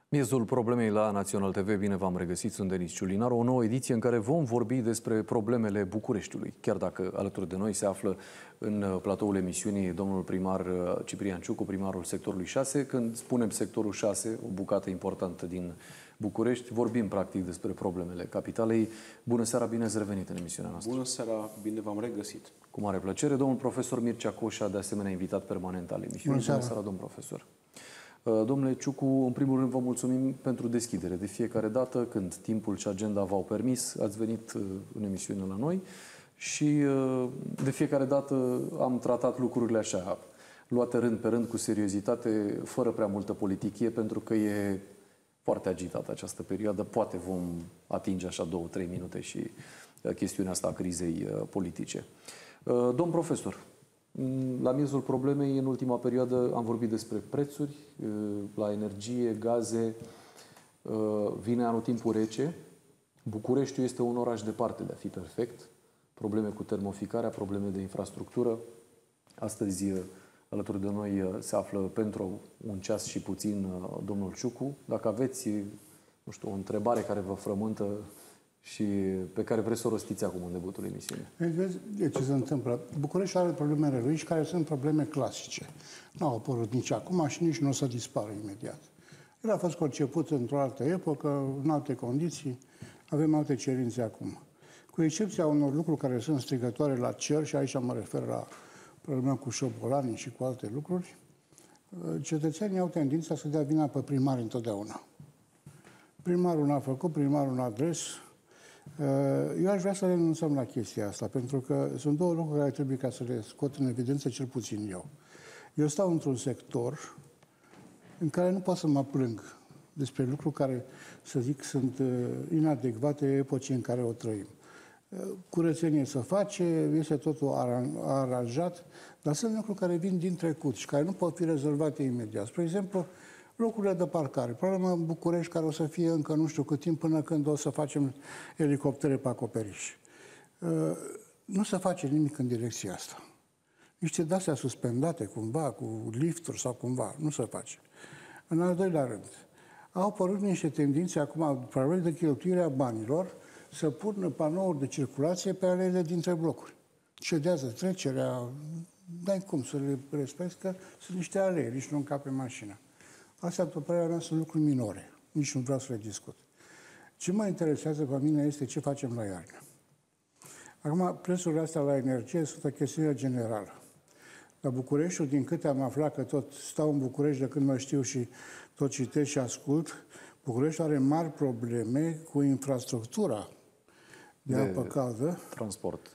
Miezul problemei la Național TV, bine v-am regăsit, sunt Denis Ciulinar, o nouă ediție în care vom vorbi despre problemele Bucureștiului. Chiar dacă alături de noi se află în platoul emisiunii domnul primar Ciprian Ciucu, primarul sectorului 6. Când spunem sectorul 6, o bucată importantă din București, vorbim practic despre problemele capitalei. Bună seara, bine ați revenit în emisiunea noastră. Bună seara, bine v-am regăsit. Cu mare plăcere. Domnul profesor Mircea Coșa, de asemenea invitat permanent al emisiunii. Bună seara, domnul profesor. Domnule Ciucu, în primul rând vă mulțumim pentru deschidere. De fiecare dată când timpul și agenda v-au permis, ați venit în emisiune la noi și de fiecare dată am tratat lucrurile așa, luate rând pe rând, cu seriozitate, fără prea multă politichie, pentru că e foarte agitată această perioadă. Poate vom atinge așa 2-3 minute și chestiunea asta a crizei politice. Domn profesor, la miezul problemei, în ultima perioadă, am vorbit despre prețuri la energie, gaze. Vine anotimpul rece. Bucureștiul este un oraș departe de a fi perfect. Probleme cu termoficarea, probleme de infrastructură. Astăzi, alături de noi, se află pentru un ceas și puțin domnul Ciucu. Dacă aveți, nu știu, o întrebare care vă frământă și pe care vreți să o rostiți acum în debutul emisiunii. De ce se întâmplă? Bucureștiul are problemele lui și care sunt probleme clasice. Nu au apărut nici acum și nici nu o să dispară imediat. El a fost conceput într-o altă epocă, în alte condiții, avem alte cerințe acum. Cu excepția unor lucruri care sunt strigătoare la cer, și aici mă refer la problema cu șobolanii și cu alte lucruri, cetățenii au tendința să dea vina pe primari întotdeauna. Primarul n-a făcut, primarul n-a adres. Eu aș vrea să renunțăm la chestia asta, pentru că sunt două lucruri care trebuie ca să le scot în evidență, cel puțin eu. Eu stau într-un sector în care nu pot să mă plâng despre lucruri care, să zic, sunt inadecvate epocii în care o trăim. Curățenie se face, este totul aranjat, dar sunt lucruri care vin din trecut și care nu pot fi rezolvate imediat. Spre exemplu, locurile de parcare. Problema în București care o să fie încă nu știu cât timp până când o să facem elicoptere pe acoperiș. Nu se face nimic în direcția asta. Niște de-astea suspendate cumva, cu lifturi sau cumva, nu se face. În al doilea rând, au apărut niște tendințe acum, probabil de cheltuirea banilor, să pună panouri de circulație pe aleile dintre blocuri. Cedează trecerea, n-ai cum să le respecti, că sunt niște alee, nici nu încape mașina. Astea, după părerea mea, sunt lucruri minore. Nici nu vreau să le discut. Ce mă interesează pe mine este ce facem la iarnă. Acum, prețurile astea la energie sunt o chestiune generală. La Bucureștiul, din câte am aflat, că tot stau în București de când mă știu și tot citesc și ascult, Bucureștiul are mari probleme cu infrastructura de apă caldă. Transport.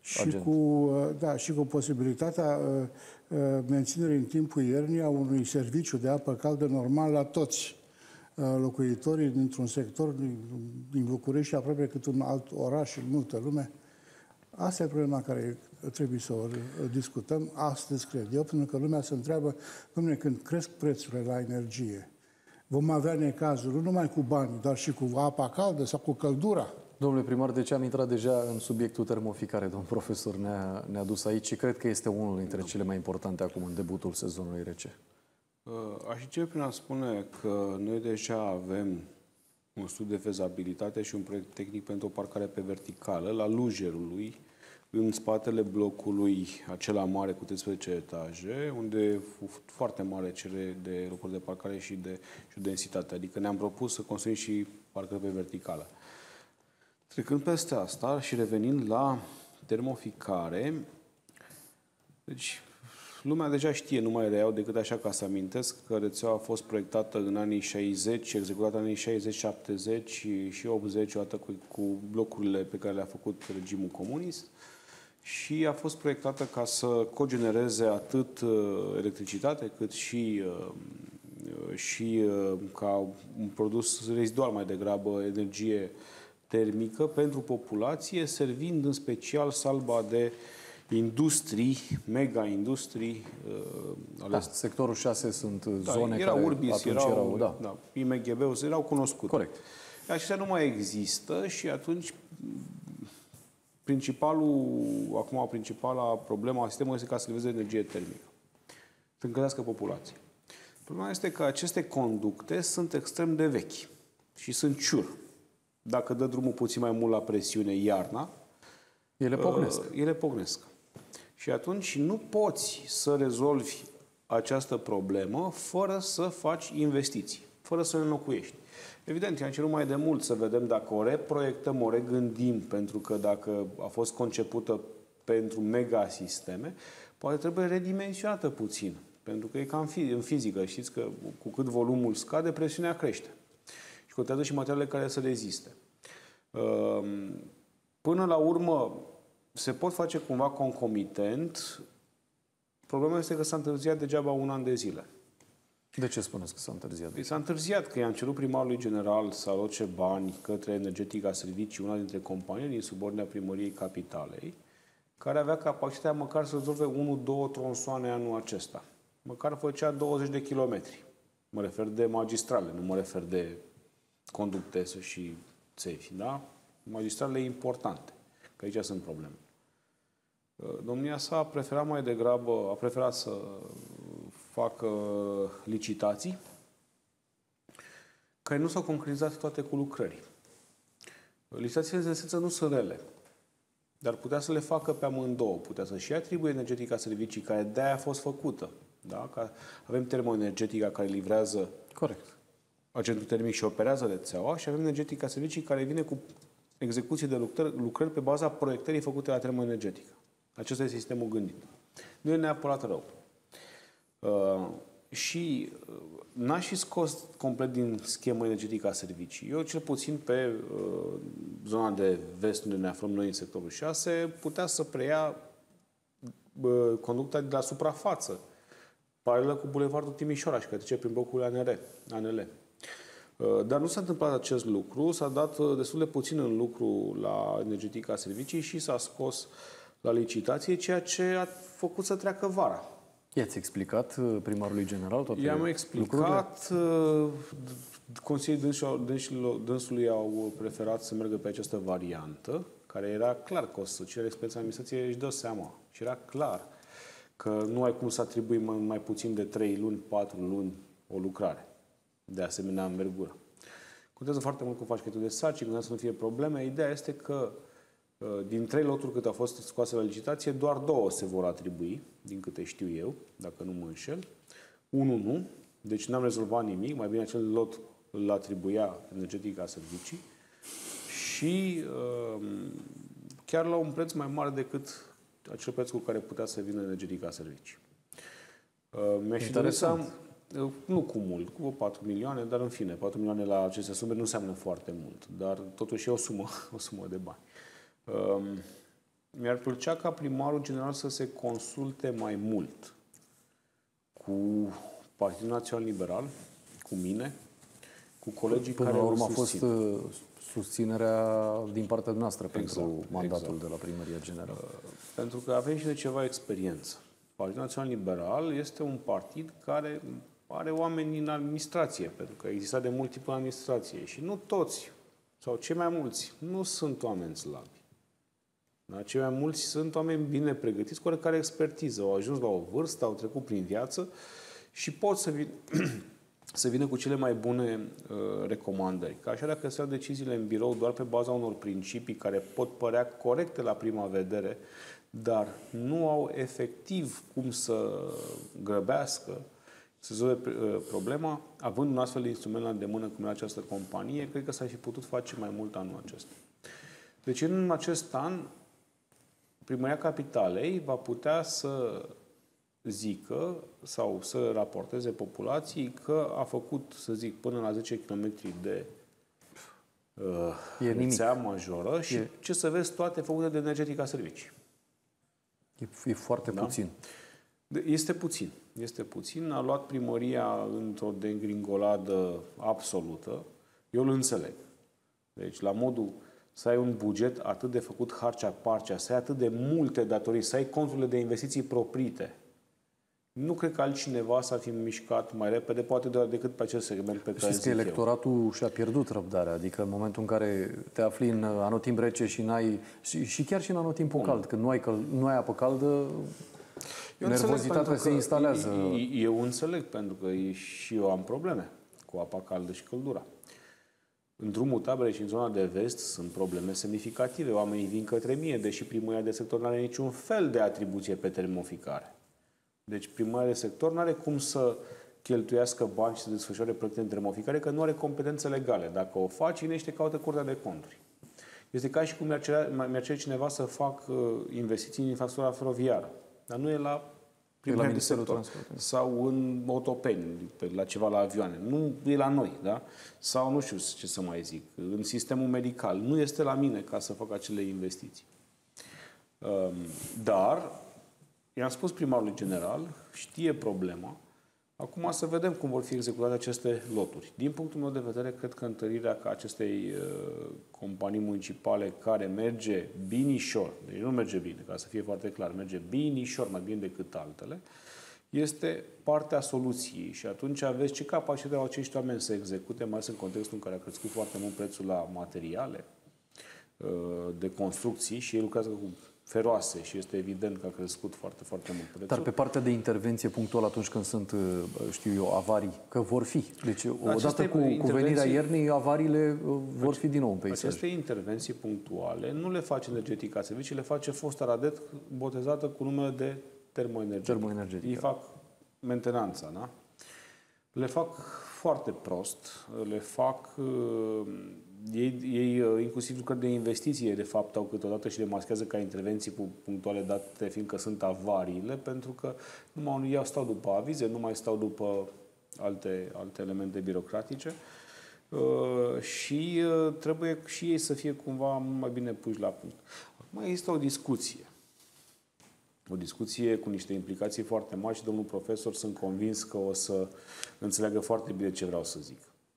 Și cu posibilitatea menținerii în timpul iernii a unui serviciu de apă caldă normal la toți locuitorii dintr-un sector din București, aproape cât un alt oraș în multă lume. Asta e problema care trebuie să o discutăm astăzi, cred eu, pentru că lumea se întreabă, dom'le, când cresc prețurile la energie, vom avea necazuri, nu numai cu bani, dar și cu apa caldă sau cu căldura. Domnule primar, de ce am intrat deja în subiectul termoficare? Domnul profesor ne-a dus aici și cred că este unul dintre cele mai importante acum în debutul sezonului rece. Aș începe prin a spune că noi deja avem un studiu de fezabilitate și un proiect tehnic pentru o parcare pe verticală la Lujerului, în spatele blocului acela mare cu 13 etaje, unde e foarte mare cerere de locuri de parcare și de densitate. Adică ne-am propus să construim și parcări pe verticală. Trecând peste asta și revenind la termoficare, deci lumea deja știe, nu mai reiau decât așa ca să amintesc, că rețeaua a fost proiectată în anii 60, executată în anii 60, 70 și 80, odată cu blocurile pe care le-a făcut regimul comunist, și a fost proiectată ca să cogenereze atât electricitate, cât și ca un produs rezidual mai degrabă energie termică pentru populație, servind în special salba de industrii, mega-industrii. Sectorul 6 sunt zone erau care Urbis, erau IMGB-ul, erau cunoscute. Corect. Acestea nu mai există și atunci principala problemă a sistemului este ca să liveze energie termică. Să încălzească populația. Problema este că aceste conducte sunt extrem de vechi și sunt ciur. Dacă dă drumul puțin mai mult la presiune iarna, ele pocnesc. Și atunci nu poți să rezolvi această problemă fără să faci investiții, fără să le înlocuiești. Evident, i-am cerut mai de mult să vedem dacă o reproiectăm, o regândim, pentru că dacă a fost concepută pentru mega-sisteme, poate trebuie redimensionată puțin. Pentru că e ca în fizică, știți că cu cât volumul scade, presiunea crește. Și contează și materialele care să reziste. Până la urmă, se pot face cumva concomitent. Problema este că s-a întârziat degeaba un an de zile. De ce spuneți că s-a întârziat? S-a întârziat că i-am cerut primarului general să aloce bani către Energetica Servicii, una dintre companii din subordinea Primăriei Capitalei, care avea capacitatea măcar să rezolve 1-2 tronsoane anul acesta. Măcar făcea 20 de kilometri. Mă refer de magistrale, nu mă refer de conducte și țevi, da? Magistrale importante, că aici sunt probleme. Domnia sa a preferat să facă licitații care nu s-au concretizat toate cu lucrări. Licitațiile, în esență, nu sunt rele, dar putea să le facă pe amândouă. Putea să-și atribuie Energetica Servicii, care de-aia a fost făcută. Da? Că avem Termoenergetica, care livrează agentul termic și operează rețeaua, și avem Energetica Servicii, care vine cu execuție de lucrări pe baza proiectării făcute la Termoenergetică. Acesta este sistemul gândit. Nu e neapărat rău. Și n-aș fi scos complet din schemă Energetica Servicii. Eu, cel puțin pe zona de vest, unde ne aflăm noi în sectorul 6, putea să preia conducta de la suprafață, paralelă cu Bulevardul Timișoara și care trece prin blocurile ANL. Dar nu s-a întâmplat acest lucru, s-a dat destul de puțin în lucru la Energetica Servicii și s-a scos la licitație, ceea ce a făcut să treacă vara. I-ați explicat primarului general toate I-am explicat. Consiliul dânsului au preferat să meargă pe această variantă, care era clar că o să cere experiența administrației, își dă seama. Și era clar că nu ai cum să atribui mai puțin de 3 luni, 4 luni o lucrare de asemenea învergură. Contează foarte mult cum faci chetul de sarcini, contează să nu fie probleme. Ideea este că din 3 loturi cât au fost scoase la licitație, doar 2 se vor atribui, din câte știu eu, dacă nu mă înșel. 1 nu, deci n-am rezolvat nimic, mai bine acel lot îl atribuia Energetica Servicii și chiar la un preț mai mare decât acel preț cu care putea să vină Energetica Servicii. Mi-aș fi dorit să am, nu cu mult, cu 4 milioane, dar în fine, 4 milioane la aceste sume nu înseamnă foarte mult, dar totuși e o sumă de bani. Mi-ar plăcea ca primarul general să se consulte mai mult cu Partidul Național Liberal, cu mine, cu colegii care la urmă a fost susținerea din partea noastră pentru mandatul de la Primăria Generală. Pentru că avem și de ceva experiență. Partidul Național Liberal este un partid care are oameni în administrație, pentru că exista de mult timp în administrație și nu toți, sau cei mai mulți, nu sunt oameni slabi. Da? Cei mai mulți sunt oameni bine pregătiți, cu oricare expertiză. Au ajuns la o vârstă, au trecut prin viață și pot să vină cu cele mai bune recomandări. Că așa, dacă se iau deciziile în birou doar pe baza unor principii care pot părea corecte la prima vedere, dar nu au efectiv cum să grăbească, să rezolve problema, având un astfel de instrument la îndemână cum e această companie, cred că s-ar fi putut face mai mult anul acesta. Deci în acest an, Primăria Capitalei va putea să zică sau să raporteze populației că a făcut, să zic, până la 10 km de rețea majoră și ce să vezi, toate făcute de Energetica Servicii. E foarte puțin. Este puțin. Este puțin. A luat primăria într-o degringoladă absolută. Eu îl înțeleg. Deci, la modul să ai un buget atât de făcut harcea-parcea, să ai atât de multe datorii, să ai conturile de investiții proprite. Nu cred că altcineva s-ar fi mișcat mai repede, poate doar decât pe acest segment pe care Știți că electoratul și-a pierdut răbdarea, adică în momentul în care te afli în anotimp rece și n-ai, și chiar și în anotimpul cald, când nu ai apă caldă... nervozitatea se instalează. Eu înțeleg, pentru că și eu am probleme cu apa caldă și căldura. În drumul tabelei și în zona de vest sunt probleme semnificative. Oamenii vin către mine, deși primăria de sector nu are niciun fel de atribuție pe termoficare. Deci primăria de sector nu are cum să cheltuiască bani și să desfășoare proiecte de termoficare, că nu are competențe legale. Dacă o faci, vine și te caută Curtea de Conturi. Este ca și cum mi-ar cere cineva să fac investiții în infrastructura feroviară. Dar nu e la primăria de sector. Sau în autopeni, la ceva la avioane. Nu e la noi, da? Sau nu știu ce să mai zic. În sistemul medical. Nu este la mine ca să fac acele investiții. Dar, i-am spus primarului general, știe problema. Acum să vedem cum vor fi executate aceste loturi. Din punctul meu de vedere, cred că întărirea acestei companii municipale care merge binișor, deci nu merge bine, ca să fie foarte clar, merge binișor, mai bine decât altele, este partea soluției. Și atunci aveți ce capacitate au acești oameni să execute, mai ales în contextul în care a crescut foarte mult prețul la materiale de construcții și ei lucrează cu feroase și este evident că a crescut foarte, foarte mult prețul. Dar pe partea de intervenție punctuală atunci când sunt, știu eu, avarii, că vor fi. Deci odată cu venirea iernii, avariile vor fi din nou în peisaj. Aceste intervenții punctuale nu le face Energetica Servicii, le face fosta Radet, botezată cu numele de termoenergetică. Ei fac mentenanța, da? Le fac foarte prost, le fac... Ei inclusiv lucrări de investiție, de fapt, au câteodată și le maschează ca intervenții punctuale, date fiindcă sunt avariile, pentru că nu stau după avize, nu mai stau după alte elemente birocratice și trebuie și ei să fie cumva mai bine puși la punct. Acum există o discuție cu niște implicații foarte mari și domnul profesor sunt convins că o să înțeleagă foarte bine ce vreau să zic.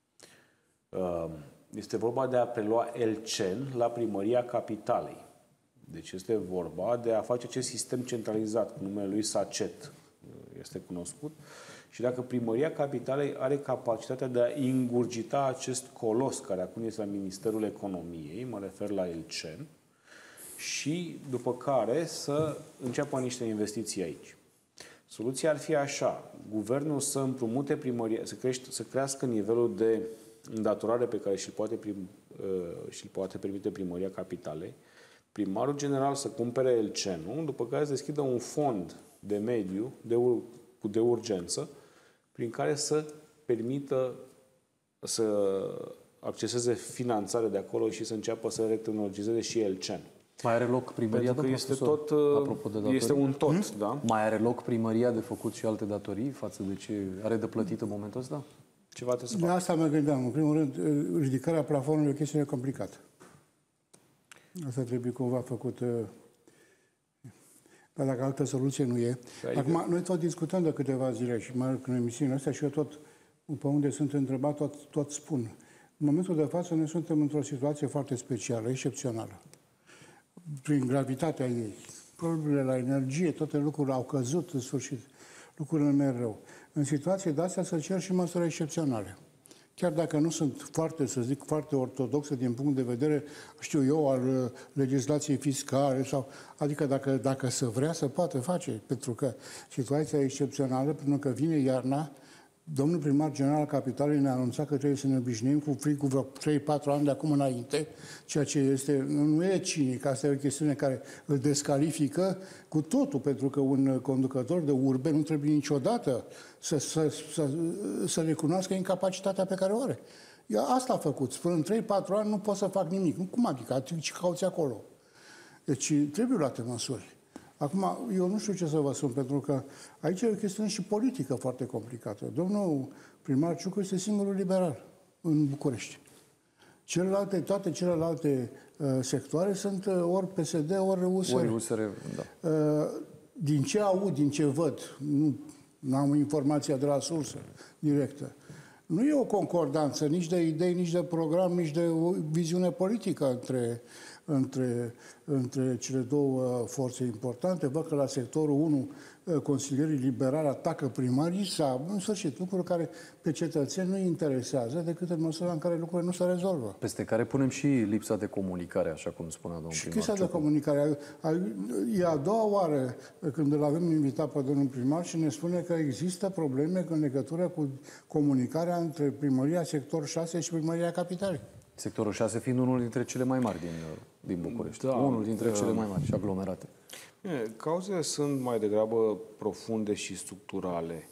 Este vorba de a prelua Elcen la Primăria Capitalei. Deci este vorba de a face acest sistem centralizat, cu numele lui SACET, este cunoscut. Și dacă Primăria Capitalei are capacitatea de a ingurgita acest colos, care acum este la Ministerul Economiei, mă refer la Elcen, și după care să înceapă niște investiții aici. Soluția ar fi așa: guvernul să împrumute primăria, să crească nivelul de îndatorare pe care și-l poate permite Primăria Capitalei, primarul general să cumpere Elcenul, după care să deschidă un fond de mediu de urgență prin care să permită să acceseze finanțare de acolo și să înceapă să retehnologizeze și Elcen. Mai are loc primăria, pentru că este tot, este un tot, da? Mai are loc primăria de făcut și alte datorii față de ce are de plătit în momentul ăsta? Ceva trebuie să facă. De asta mă gândeam. În primul rând, ridicarea plafonului e o chestiune complicată. Asta trebuie cumva făcut. Dar dacă altă soluție nu e. Acum, noi tot discutăm de câteva zile și mai în emisiunea astea și eu tot, pe unde sunt întrebat, tot spun. În momentul de față, noi suntem într-o situație foarte specială, excepțională. Prin gravitatea ei. Problemele la energie, toate lucrurile au căzut în sfârșit. Lucrurile merg rău. În situații de astea să cer și măsuri excepționale. Chiar dacă nu sunt foarte, să zic, foarte ortodoxe din punct de vedere, știu eu, al legislației fiscale, sau, adică dacă se vrea, se poate face. Pentru că situația e excepțională, pentru că vine iarna. Domnul primar general al Capitalei ne-a anunțat că trebuie să ne obișnuim cu frigul vreo 3-4 ani de acum înainte, ceea ce este, nu e cinic, asta e o chestiune care îl descalifică cu totul, pentru că un conducător de urbe nu trebuie niciodată să recunoască incapacitatea pe care o are. Asta a făcut. Până în 3-4 ani nu pot să fac nimic. Cum adică? Ce cauți acolo? Deci trebuie luate măsuri. Acum, eu nu știu ce să vă spun, pentru că aici e o chestiune și politică foarte complicată. Domnul primar Ciucu este singurul liberal în București. Toate celelalte sectoare sunt ori PSD, ori USR. Ori USR, da. Din ce aud, din ce văd, nu am informația de la sursă directă, nu e o concordanță nici de idei, nici de program, nici de o viziune politică între cele două forțe importante. Văd că la sectorul 1 consilierii liberali atacă primarii sau, în sfârșit, lucruri care pe cetățeni nu interesează decât în măsura în care lucrurile nu se rezolvă. Peste care punem și lipsa de comunicare, așa cum spunea domnul primar. Și chestia de comunicare. E a doua oară când îl avem invitat pe domnul primar și ne spune că există probleme în legătură cu comunicarea între primăria sector 6 și primăria capitalei. Sectorul 6 fiind unul dintre cele mai mari din București. Da, unul dintre cele mai mari și aglomerate. Cauzele sunt mai degrabă profunde și structurale.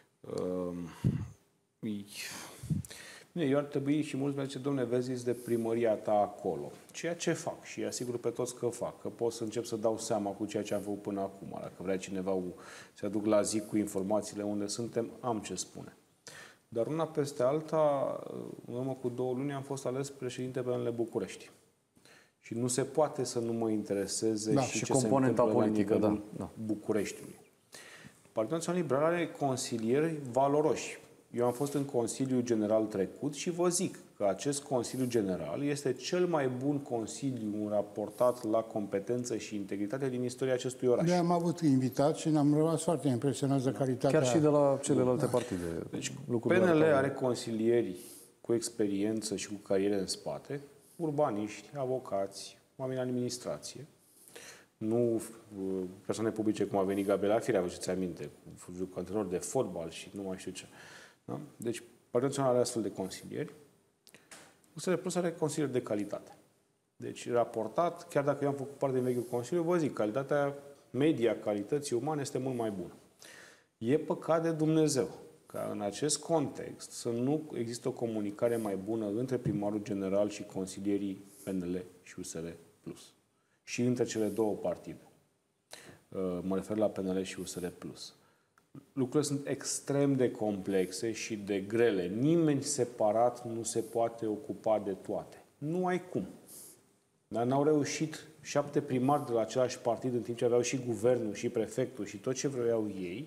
Bine, eu ar trebui și mulți mi zice, dom'le, vezi de primăria ta acolo. Ceea ce fac și asigur pe toți că fac, că pot să încep să dau seama cu ceea ce am făcut până acum. Dacă vrea cineva să aduc la zi cu informațiile unde suntem, am ce spune. Dar una peste alta, în urmă cu 2 luni am fost ales președinte PNL București. Și nu se poate să nu mă intereseze și ce componenta se întâmplă politică, la nivelul Bucureștiului. Partidul Național Liberal are consilieri valoroși. Eu am fost în Consiliul General trecut și vă zic că acest Consiliu General este cel mai bun consiliu raportat la competență și integritate din istoria acestui oraș. Noi am avut invitat și ne-am rămas foarte impresionați de calitatea... Chiar și de la celelalte partide. Deci PNL are consilieri cu experiență și cu cariere în spate, urbaniști, avocați, oameni în administrație, nu persoane publice cum a venit Gabriela Firea, vă știți aminte, cu antrenor de fotbal și nu mai știu ce. Da? Deci, Partidul Național are astfel de consilieri. USR Plus are consilieri de calitate. Deci, raportat, chiar dacă eu am făcut parte din vechiul consiliu, vă zic, calitatea media calității umane este mult mai bună. E păcat de Dumnezeu ca în acest context să nu există o comunicare mai bună între primarul general și consilierii PNL și USR Plus. Și între cele două partide. Mă refer la PNL și USR Plus. Lucrurile sunt extrem de complexe și de grele. Nimeni separat nu se poate ocupa de toate. Nu ai cum. Dar n-au reușit 7 primari de la același partid, în timp ce aveau și guvernul, și prefectul, și tot ce vreau ei.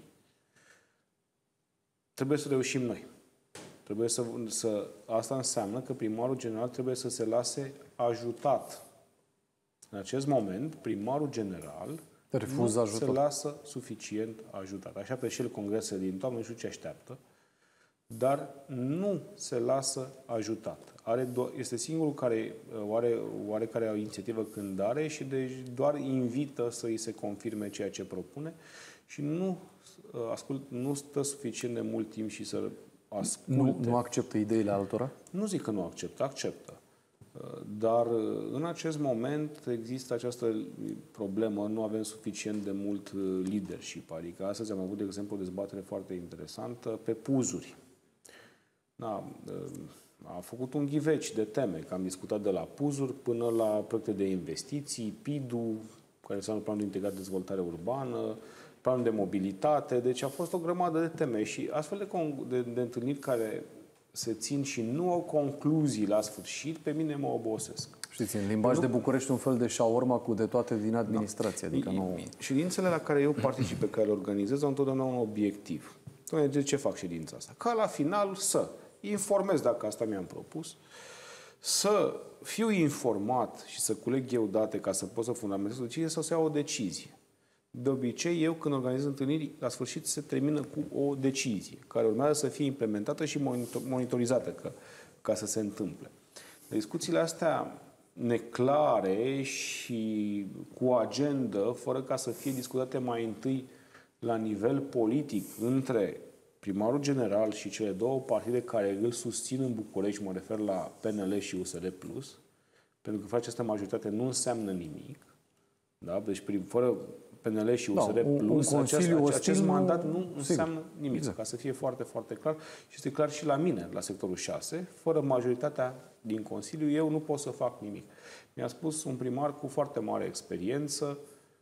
Trebuie să reușim noi. Trebuie asta înseamnă că primarul general trebuie să se lase ajutat. În acest moment, primarul general se lasă suficient ajutat. Așteaptă și el congresele din toamnă, nu știu ce așteaptă, dar nu se lasă ajutat. Este singurul care are oarecare o inițiativă când are și deci doar invită să îi se confirme ceea ce propune și nu stă suficient de mult timp și să asculte. Nu acceptă ideile altora? Nu zic că nu acceptă, acceptă. Dar în acest moment există această problemă, nu avem suficient de mult leadership. Adică astăzi am avut, de exemplu, o dezbatere foarte interesantă pe puzuri. Da, a făcut un ghiveci de teme, că am discutat de la puzuri până la proiecte de investiții, PIDU, care înseamnă Planul de Integrat de Dezvoltare Urbană, Planul de Mobilitate, deci a fost o grămadă de teme și astfel de întâlniri care se țin și nu au concluzii la sfârșit, pe mine mă obosesc. Știți, în limbaj de București un fel de shawarma cu de toate din administrație. Adică nu... Ședințele la care eu particip, pe care le organizez, au întotdeauna un obiectiv. De ce fac ședința asta? Ca la final să informez, dacă asta mi-am propus, să fiu informat și să culeg eu date ca să pot să fundamentez o decizie sau să iau o decizie. De obicei, eu când organizez întâlniri, la sfârșit se termină cu o decizie care urmează să fie implementată și monitorizată ca să se întâmple. Discuțiile astea neclare și cu agendă, fără ca să fie discutate mai întâi la nivel politic între primarul general și cele două partide care îl susțin în București, mă refer la PNL și USR Plus, pentru că această majoritate nu înseamnă nimic. Da? Deci fără PNL și USR Plus, acest mandat nu înseamnă nimic. Exact. Ca să fie foarte, foarte clar. Și este clar și la mine, la sectorul 6, fără majoritatea din Consiliu, eu nu pot să fac nimic. Mi-a spus un primar cu foarte mare experiență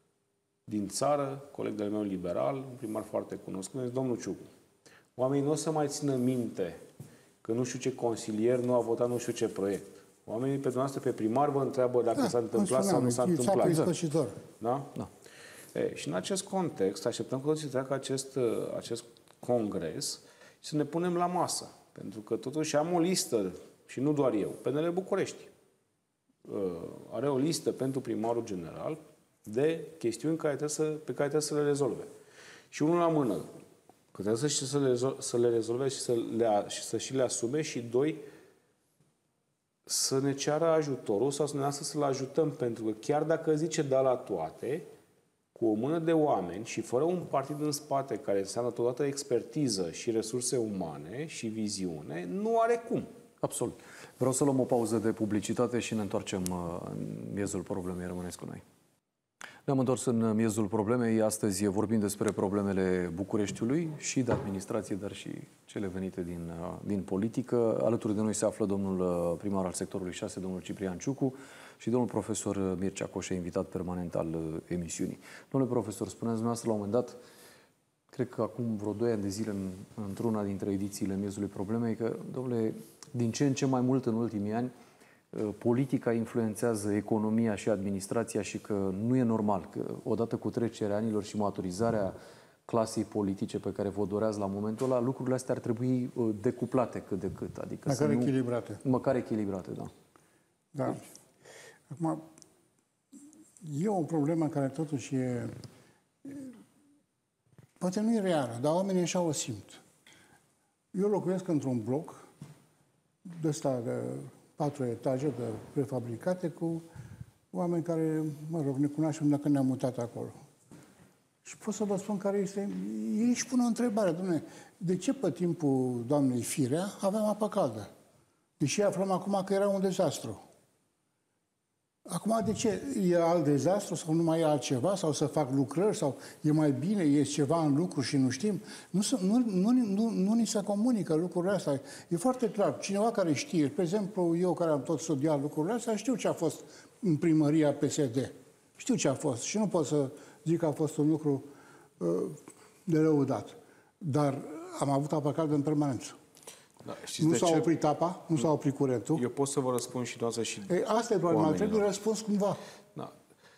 din țară, coleg de-al meu liberal, un primar foarte cunoscut, domnul Ciucu, oamenii nu o să mai țină minte că nu știu ce consilier nu a votat nu știu ce proiect. Oamenii pe dumneavoastră, pe primar, vă întreabă dacă s-a întâmplat sau nu s-a întâmplat. Da? Da. Și în acest context, așteptăm cu toții să treacă acest congres și să ne punem la masă. Pentru că totuși am o listă, și nu doar eu, PNL București. are o listă pentru primarul general de chestiuni pe care trebuie să le rezolve. Și unul la mână, că trebuie să le rezolve și să și le asume, și doi, să ne ceară ajutorul sau să ne lasă să-l ajutăm, pentru că chiar dacă zice da la toate, cu o mână de oameni și fără un partid în spate care înseamnă totodată expertiză și resurse umane și viziune, nu are cum. Absolut. Vreau să luăm o pauză de publicitate și ne întoarcem în miezul problemei. Rămâneți cu noi. Ne-am întors în miezul problemei. Astăzi vorbim despre problemele Bucureștiului și de administrație, dar și cele venite din politică. Alături de noi se află domnul primar al sectorului 6, domnul Ciprian Ciucu, și domnul profesor Mircea Coșa, invitat permanent al emisiunii. Domnule profesor, spuneați dumneavoastră la un moment dat, cred că acum vreo 2 ani de zile, într-una dintre edițiile miezului problemei, că, domnule, din ce în ce mai mult în ultimii ani, politica influențează economia și administrația și că nu e normal că odată cu trecerea anilor și maturizarea clasei politice pe care vă doreați la momentul ăla, lucrurile astea ar trebui decuplate cât de cât. Adică măcar echilibrate. Măcar echilibrate, da. Da. Acum, e o problemă care totuși poate nu e reală, dar oamenii așa o simt. Eu locuiesc într-un bloc de ăsta de 4 etaje de prefabricate cu oameni care, mă rog, ne cunoaștem dacă ne-am mutat acolo. Și pot să vă spun care este... Ei își pun o întrebare, dom'le, de ce pe timpul doamnei Firea aveam apă caldă? Deși aflăm acum că era un dezastru. Acum, de ce? E alt dezastru sau nu mai e altceva? Sau să fac lucrări? Sau e mai bine? E ceva în lucru și nu știm? Nu ni se comunică lucrurile astea. E foarte clar. Cineva care știe, de exemplu, eu care am tot studiat lucrurile astea, știu ce a fost în primăria PSD. Știu ce a fost. Și nu pot să zic că a fost un lucru de lăudat. Dar am avut apă caldă în permanență. Da, nu s-a oprit apa, nu s-a oprit curentul. Eu pot să vă răspund și noastră și asta e problema, trebuie răspuns cumva. Da.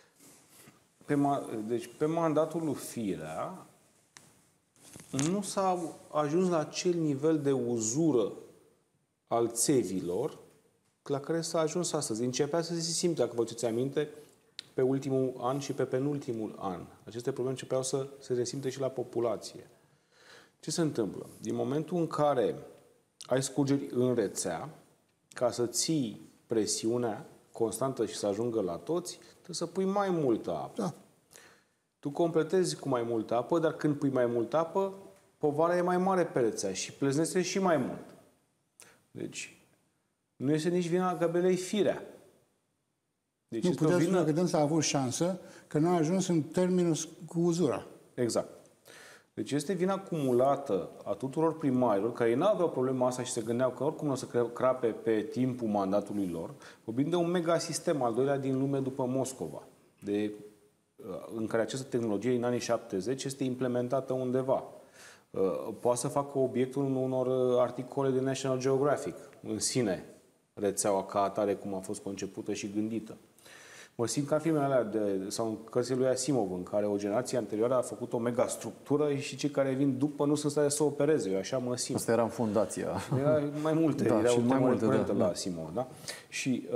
Deci, pe mandatul lui Firea nu s-a ajuns la acel nivel de uzură al țevilor la care s-a ajuns astăzi. Începea să se simte, dacă vă țineți aminte, pe ultimul an și pe penultimul an. Aceste probleme începeau să se resimte și la populație. Ce se întâmplă? Din momentul în care ai scurgeri în rețea, ca să ții presiunea constantă și să ajungă la toți, trebuie să pui mai multă apă. Da. Tu completezi cu mai multă apă, dar când pui mai multă apă, povara e mai mare pe rețea și pleznește și mai mult. Deci, nu este nici vina Gabrielei Firea. Deci nu puteți spune că dânsa a avut șansă, că nu a ajuns în terminus cu uzura. Exact. Deci este vina acumulată a tuturor primarilor, care nu aveau problema asta și se gândeau că oricum nu o să crape pe timpul mandatului lor, vorbind de un megasistem, al doilea din lume după Moscova, în care această tehnologie în anii 70 este implementată undeva. Poate să facă obiectul unor articole de National Geographic în sine, rețeaua ca atare cum a fost concepută și gândită. Mă simt ca filmele alea sau în cărțile lui Asimov, în care o generație anterioară a făcut o megastructură și cei care vin după nu sunt stare să o opereze. Eu așa mă simt. Asta era în fundația. Era mai multe. Da, era și o mai multe, da, la Asimov. Da? Și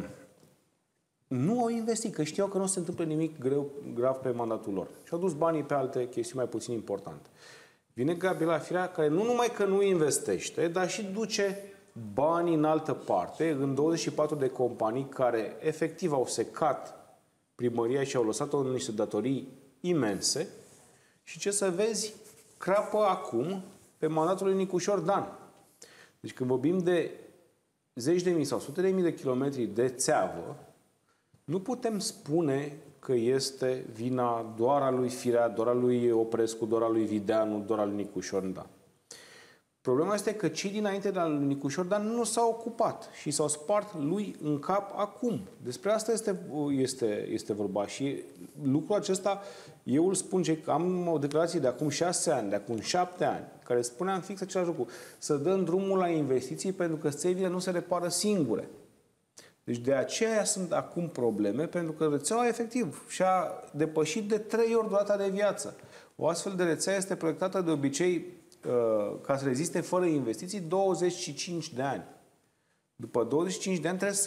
nu au investit, că știau că nu se întâmplă nimic grav pe mandatul lor. Și au dus banii pe alte chestiuni mai puțin importante. Vine Gabriela Firea, care nu numai că nu investește, dar și duce banii în altă parte, în 24 de companii care efectiv au secat primăria și au lăsat-o în niște datorii imense. Și ce să vezi, crapă acum pe mandatul lui Nicușor Dan. Deci când vorbim de zeci de mii sau sute de mii de kilometri de țeavă, nu putem spune că este vina doar a lui Firea, doar a lui Oprescu, doar a lui Videanu, doar a lui Nicușor Dan. Problema este că cei dinainte de lui Nicușor Dan nu s-au ocupat și s-au spart lui în cap acum. Despre asta este vorba și lucrul acesta, eu îl spun că am o declarație de acum 6 ani, de acum 7 ani, care spuneam fix același lucru. Să dăm drumul la investiții pentru că țevile nu se repară singure. Deci de aceea sunt acum probleme, pentru că rețeaua efectiv și-a depășit de 3 ori durata de viață. O astfel de rețea este proiectată de obicei ca să reziste fără investiții 25 de ani. După 25 de ani trebuie să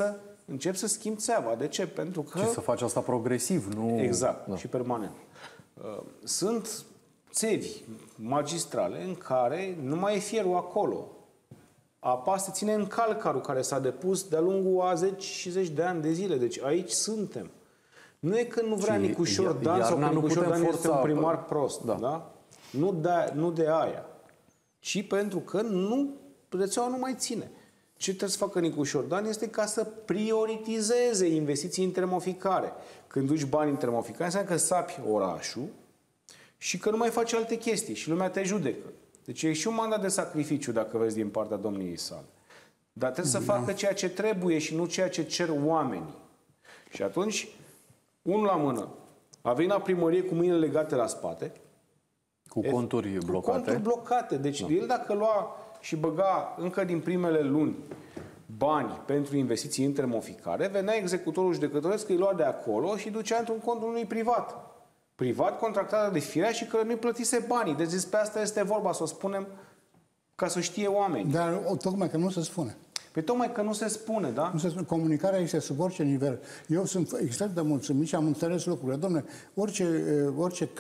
încep să schimbi țeava. De ce? Pentru că... Și să faci asta progresiv, nu... Exact, și permanent. Sunt țevi magistrale în care nu mai e fierul acolo. Apa se ține în calcarul care s-a depus de-a lungul a 10 și 10 de ani de zile. Deci aici suntem. Nu e că nu vrea Nicușor Dan sau că Nicușor Dan este un primar prost. Da? Nu de aia. Ci pentru că rețeaua nu mai ține. Ce trebuie să facă Nicușor Dan este ca să prioritizeze investiții în termoficare. Când duci bani în termoficare, înseamnă că sapi orașul și că nu mai faci alte chestii și lumea te judecă. Deci e și un mandat de sacrificiu, dacă vezi, din partea domniei sale. Dar trebuie să facă ceea ce trebuie și nu ceea ce cer oamenii. Și atunci, unul la mână, a venit la primărie cu mâinile legate la spate, cu conturi blocate. Cu conturi blocate. Deci el dacă lua și băga încă din primele luni bani pentru investiții în termoficare, venea executorul judecătoresc, îi lua de acolo și ducea într-un cont unui privat. Privat contractat de firea și că nu-i plătise banii. Deci despre asta este vorba, să o spunem, ca să știe oamenii. Dar tocmai că nu se spune. Păi tocmai că nu se spune, da? Nu se spune. Comunicarea este sub orice nivel. Eu sunt extrem de mulțumit și am înțeles lucrurile. Dom'le, orice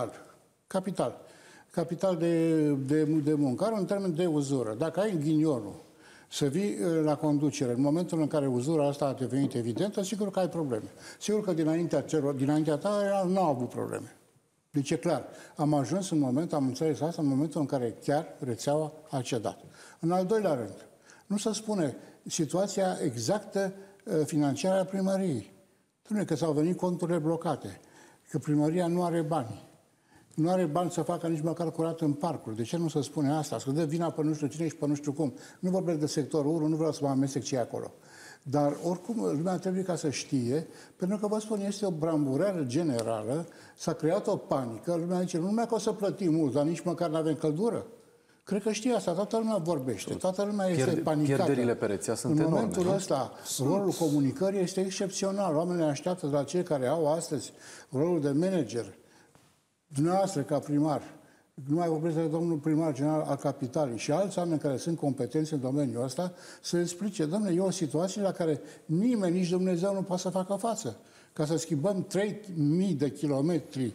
capital de muncă are un termen de uzură. Dacă ai ghinionul să vii la conducere în momentul în care uzura asta a devenit evidentă, sigur că ai probleme. Sigur că dinaintea ta nu au avut probleme. Deci e clar. Am înțeles asta în momentul în care chiar rețeaua a cedat. În al doilea rând, nu se spune situația exactă financiară a primăriei. Spune că s-au venit conturile blocate, că primăria nu are bani. Nu are bani să facă nici măcar curat în parcuri. De ce nu se spune asta? Să dă vina pe nu știu cine și pe nu știu cum. Nu vorbesc de sectorul 1, nu vreau să mă amestec ce e acolo. Dar oricum lumea trebuie ca să știe, pentru că vă spun, este o bramburare generală, s-a creat o panică, lumea zice, nu numai că o să plătim mult, dar nici măcar nu avem căldură. Cred că știe asta, toată lumea vorbește, toată lumea este panicată. Pierderile pe rețea sunt enorme. În momentul ăsta, rolul comunicării este excepțional. Oamenii așteaptă de la cei care au astăzi rolul de manager. Dumneavoastră, ca primar, nu mai vorbesc de domnul primar general al Capitalei și alți oameni care sunt competenți în domeniul ăsta, să explice, domnule, e o situație la care nimeni, nici Dumnezeu nu poate să facă față. Ca să schimbăm 3000 de kilometri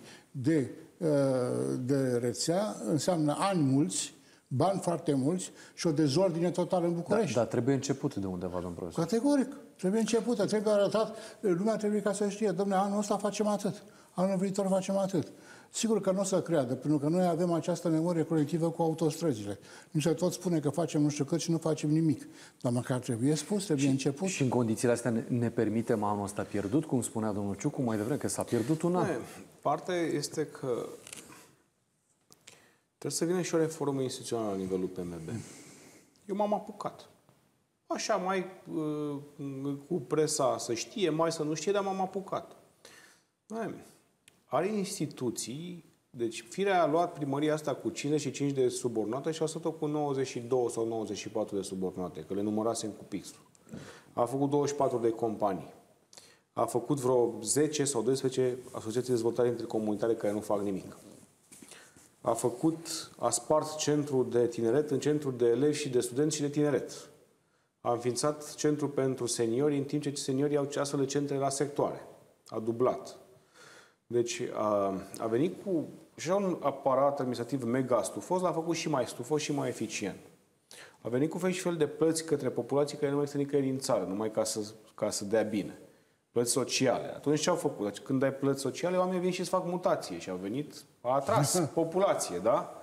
de rețea, înseamnă ani mulți, bani foarte mulți și o dezordine totală în București. Dar trebuie început de undeva, domnul profesor. Categoric. Trebuie începută, trebuie arătat. Lumea trebuie ca să știe, domnule, anul ăsta facem atât, anul viitor facem atât. Sigur că nu o să creadă, pentru că noi avem această memorie colectivă cu autostrăzile. Nu se tot spune că facem nu știu cât și nu facem nimic. Dar măcar trebuie spus, trebuie început. Și în condițiile astea ne permitem anul ăsta pierdut, cum spunea domnul Ciucu mai devreme, că s-a pierdut un an. Partea este că trebuie să vină și o reformă instituțională la nivelul PMB. Eu m-am apucat. Așa, mai cu presa să știe, mai să nu știe, dar m-am apucat. Are instituții, deci firea a luat primăria asta cu 55 de subordonate și a lăsat-o cu 92 sau 94 de subordonate, că le numărasem cu pixul. A făcut 24 de companii. A făcut vreo 10 sau 12 asociații de dezvoltare intercomunitare care nu fac nimic. A spart centrul de tineret în centru de elevi și de studenți și de tineret. A înființat centru pentru seniori, în timp ce seniorii au astfel de centre la sectoare. A dublat. Deci a venit cu așa un aparat administrativ mega stufos, l-a făcut și mai stufos și mai eficient. A venit cu fel și fel de plăți către populații care nu mai este nicăieri în țară, numai ca să dea bine. Plăți sociale. Atunci ce au făcut? Când ai plăți sociale, oamenii vin și îți fac mutație și a atras populație, da?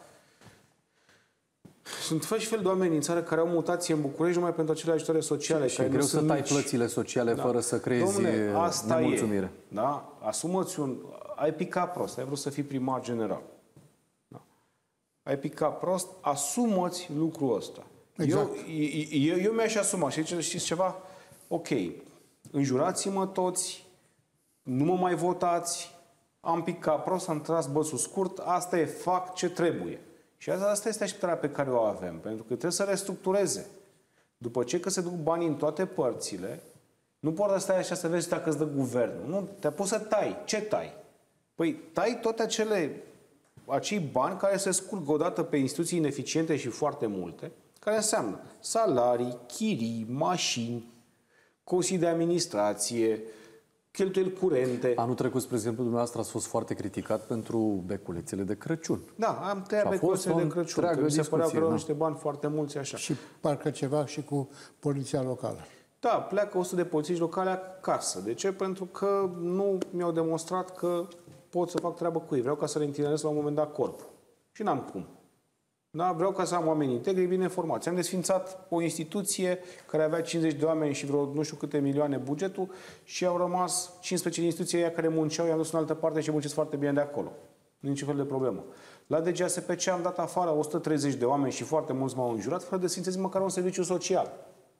Sunt fel și fel de oameni în țară care au mutație în București numai pentru acele ajutoare sociale. Și e greu să tai plățile sociale fără să creezi nemulțumire. Da? Asumă-ți ai picat prost, ai vrut să fii primar general. Da? Ai picat prost, asumă-ți lucrul ăsta. Exact. Eu mi-aș asuma. Știți ceva? Ok, înjurați-mă toți, nu mă mai votați, am picat prost, am tras bățul scurt, asta e, fac ce trebuie. Și asta este așteptarea pe care o avem, pentru că trebuie să restructureze. După ce că se duc banii în toate părțile, nu poți să stai așa să vezi dacă îți dă guvernul. Nu, te-a pus să tai. Ce tai? Păi tai toate acei bani care se scurg odată pe instituții ineficiente și foarte multe, care înseamnă salarii, chirii, mașini, consii de administrație, cheltuieli curente. Anul trecut, spre exemplu, dumneavoastră ați fost foarte criticat pentru beculețele de Crăciun. Da, am tăiat beculețele de Crăciun, că mi se păreau că erau niște bani foarte mulți așa. Și parcă ceva și cu poliția locală. Da, pleacă 100 de polițiști locale acasă. De ce? Pentru că nu mi-au demonstrat că pot să fac treabă cu ei. Vreau ca să le întineresc la un moment dat corpul. Și n-am cum. Da? Vreau ca să am oameni integri, bine informați. Am desfințat o instituție care avea 50 de oameni și vreo nu știu câte milioane bugetul și au rămas 15 din instituția aia care munceau, i-am dus în altă parte și muncesc foarte bine de acolo. Nu niciun fel de problemă. La DGASPC am dat afară 130 de oameni și foarte mulți m-au înjurat, fără desfințezi măcar un serviciu social.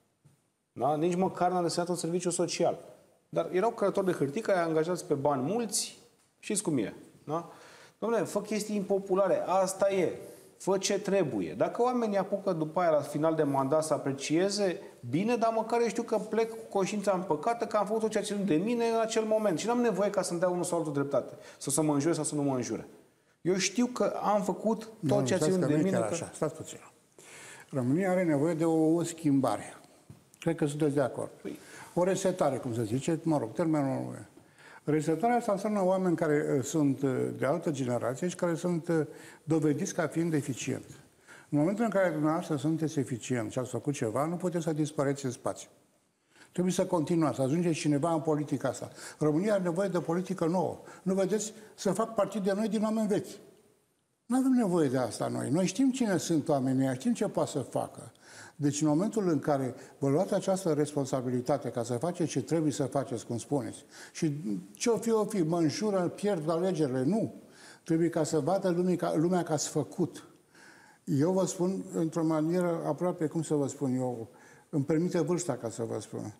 Da? Nici măcar n-am desfințat un serviciu social. Dar erau cărători de hârtii care angajați pe bani mulți, știți cum e. Da? Dom'le, fă chestii impopulare, asta e. Fă ce trebuie. Dacă oamenii apucă după aia la final de mandat să aprecieze, bine, dar măcar eu știu că plec cu conștiința împăcată că am făcut tot ceea ce ținut de mine în acel moment. Și n-am nevoie ca să-mi dea unul sau altul dreptate. Sau să mă înjure sau să nu mă înjure. Eu știu că am făcut tot ceea ce ținut de mine. Așa. Stați puțin. România are nevoie de o schimbare. Cred că sunteți de acord. O resetare, cum se zice, mă rog, termenul. Resetarea asta înseamnă oameni care sunt de altă generație și care sunt dovediți ca fiind eficienți. În momentul în care dumneavoastră sunteți eficient și ați făcut ceva, nu puteți să dispăreți în spațiu. Trebuie să continuați, să ajungeți cineva în politica asta. România are nevoie de politică nouă. Nu vedeți? Să fac partide noi din oameni vechi. Nu avem nevoie de asta noi. Noi știm cine sunt oamenii, știm ce poate să facă. Deci în momentul în care vă luați această responsabilitate ca să faceți ce trebuie să faceți, cum spuneți, și ce o fi, mă înjură, pierd alegerile, nu. Trebuie ca să vadă lumea că ați făcut. Eu vă spun într-o manieră aproape, cum să vă spun eu, îmi permite vârsta ca să vă spun.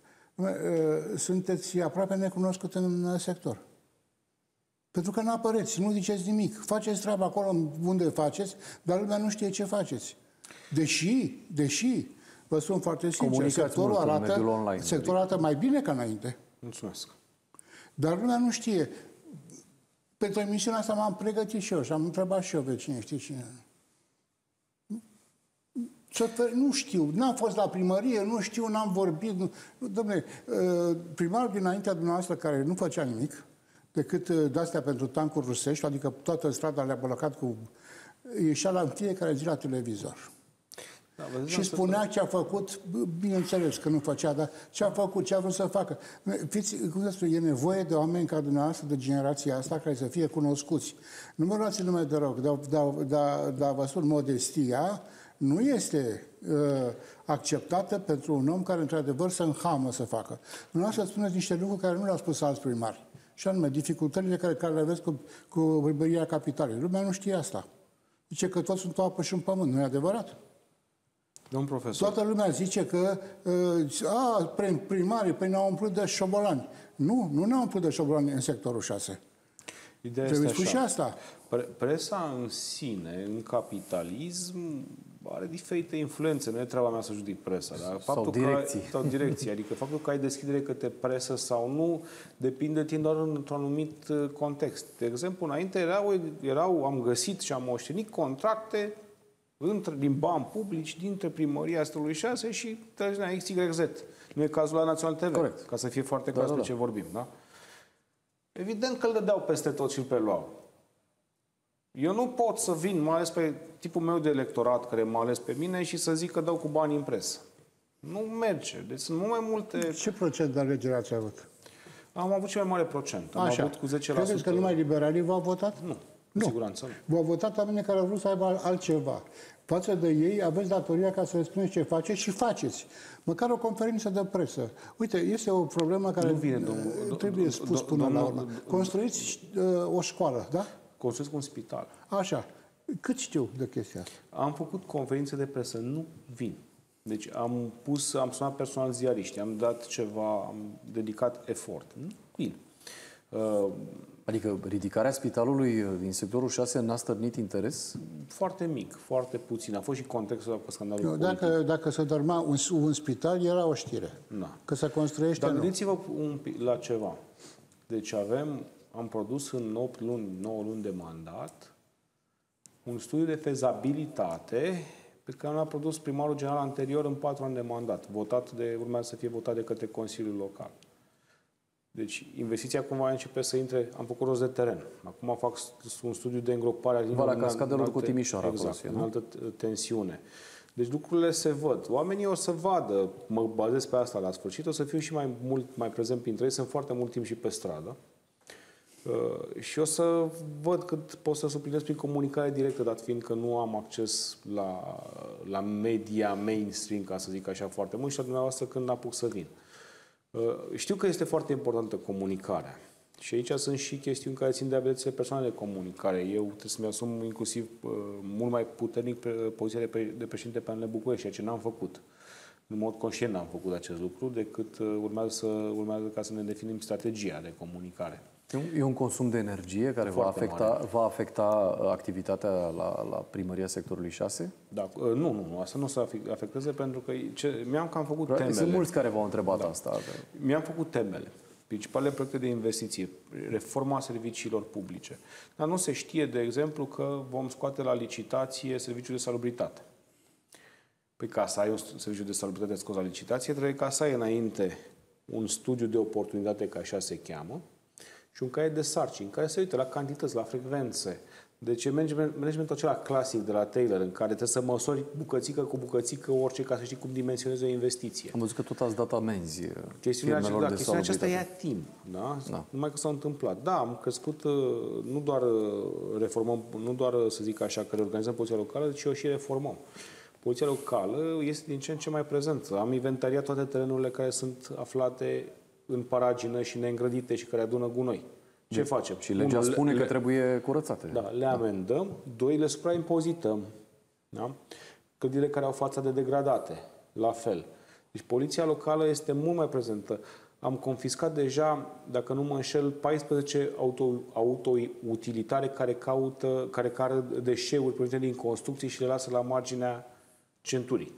Sunteți aproape necunoscut în sector. Pentru că nu apăreți, nu ziceți nimic. Faceți treaba acolo unde faceți, dar lumea nu știe ce faceți. Deși, vă spun foarte sincer, sectorul arată mai bine ca înainte. Mulțumesc. Dar lumea nu știe. Pentru emisiunea asta m-am pregătit și eu și am întrebat și eu pe cine, știi cine. Nu știu, n-am fost la primărie, nu știu, n-am vorbit. Dom'le, primarul dinaintea dumneavoastră care nu făcea nimic, decât de-astea pentru tancuri rusești, adică toată strada le-a blocat cu... ieșea în fiecare zi la televizor. Da, și spunea ce a făcut, bineînțeles că nu făcea, dar ce a făcut, ce a vrut să facă. Fiți, cum să spun, e nevoie de oameni ca dumneavoastră, de generația asta, care să fie cunoscuți. Nu mă luați nume de rău, dar vă spun, modestia nu este acceptată pentru un om care, într-adevăr, se înhamă să facă. Dumneavoastră spuneți niște lucruri care nu le-au spus alți primari. Și anume, dificultățile care le aveți cu primăria capitalei. Lumea nu știe asta. Zice că toți sunt o apă și un pământ. Nu e adevărat? Domn profesor. Toată lumea zice că primarii, păi ne-au umplut de șobolani. Nu ne-au umplut de șobolani în sectorul 6. Ideea trebuie este spus și asta. Presa în sine, în capitalism, are diferite influențe. Nu e treaba mea să judec presa. Dar sau direcții. Sau direcții. Adică faptul că ai deschidere către presă sau nu, depinde de tine doar într-un anumit context. De exemplu, înainte am găsit și am moștenit contracte din bani publici, dintre primăria Stelului 6 și televiziunea XYZ. Nu e cazul la Național TV. Corect. Ca să fie foarte clar despre ce vorbim. Da? Evident că îl dădeau peste tot și îl preluau. Eu nu pot să vin, mai ales pe tipul meu de electorat care m-a ales pe mine și să zic că dau cu bani în presă. Nu merge. Deci sunt mult mai multe... Ce procent de alegeri ați avut? Am avut cel mai mare procent. Am avut cu 10%. Credeți că numai liberalii v-au votat? Nu. Cu siguranță nu. V-au votat oamenii care au vrut să aibă altceva. Față de ei aveți datoria ca să le spuneți ce faceți și faceți. Măcar o conferință de presă. Uite, este o problemă care trebuie spus până la urmă. Construiți o școală, da? Construiesc un spital. Așa. Cât știu de chestia asta? Am făcut conferințe de presă, nu vin. Deci am sunat personal ziariști, am dat ceva, am dedicat efort. Nu vin. Adică ridicarea spitalului din sectorul 6 n-a stârnit interes? Foarte mic, foarte puțin. A fost și contextul cu scandalul politic. Dacă se dărma un spital, era o știre. Da. Că se construiește, dar gândiți-vă un pic la ceva. Deci am produs în 9 luni de mandat un studiu de fezabilitate pe care l-a produs primarul general anterior în 4 ani de mandat. Urmează să fie votat de către Consiliul Local. Deci, investiția cumva începe să intre, am făcut rost de teren. Acum fac un studiu de îngropare a Valea Cascadelor cu Timișoara. Exact, acolo, în altă tensiune. Deci lucrurile se văd. Oamenii o să vadă, mă bazez pe asta la sfârșit, o să fiu și mai prezent printre ei, sunt foarte mult timp și pe stradă. Și o să văd cât pot să suplinesc prin comunicare directă, dat fiind că nu am acces la media mainstream, ca să zic așa, foarte mult, și la dumneavoastră când apuc să vin. Știu că este foarte importantă comunicarea. Și aici sunt și chestiuni care țin de abilitățile personale de comunicare. Eu trebuie să-mi asum inclusiv mult mai puternic poziția de președinte pe Anele București, ceea ce n-am făcut. În mod conștient n-am făcut acest lucru, decât urmează ca să ne definim strategia de comunicare. E un consum de energie care va afecta activitatea la primăria sectorului 6? Da, nu, asta nu o să afecteze, pentru că mi-am cam făcut temele. Sunt mulți care v-au întrebat asta. Mi-am făcut temele. Principalele proiecte de investiție, reforma serviciilor publice. Dar nu se știe, de exemplu, că vom scoate la licitație serviciul de salubritate. Păi ca să ai un serviciu de salubritate scos la licitație, trebuie ca să ai înainte un studiu de oportunitate, ca așa se cheamă, și un caiet de sarcini, în care se uită la cantități, la frecvențe. Deci managementul acela clasic de la Taylor, în care trebuie să măsori bucățică cu bucățică orice, ca să știi cum dimensionezi o investiție. Am văzut că tot ați dat amenzi chestiunea aceasta ia timp. Da? Da. Numai că s-a întâmplat. Da, am crescut, nu doar reformăm, nu doar, să zic așa, că reorganizăm poliția locală, ci o și reformăm. Poliția locală este din ce în ce mai prezentă. Am inventariat toate terenurile care sunt aflate în paragină și neîngrădite și care adună gunoi. Ce facem? Și legea spune că trebuie curățate. Da, le amendăm, 2 le supraimpozităm. Da? Clădirile care au fațade degradate, la fel. Deci poliția locală este mult mai prezentă. Am confiscat deja, dacă nu mă înșel, 14 auto-utilitare care cară deșeuri provenite din construcții și le lasă la marginea centurii.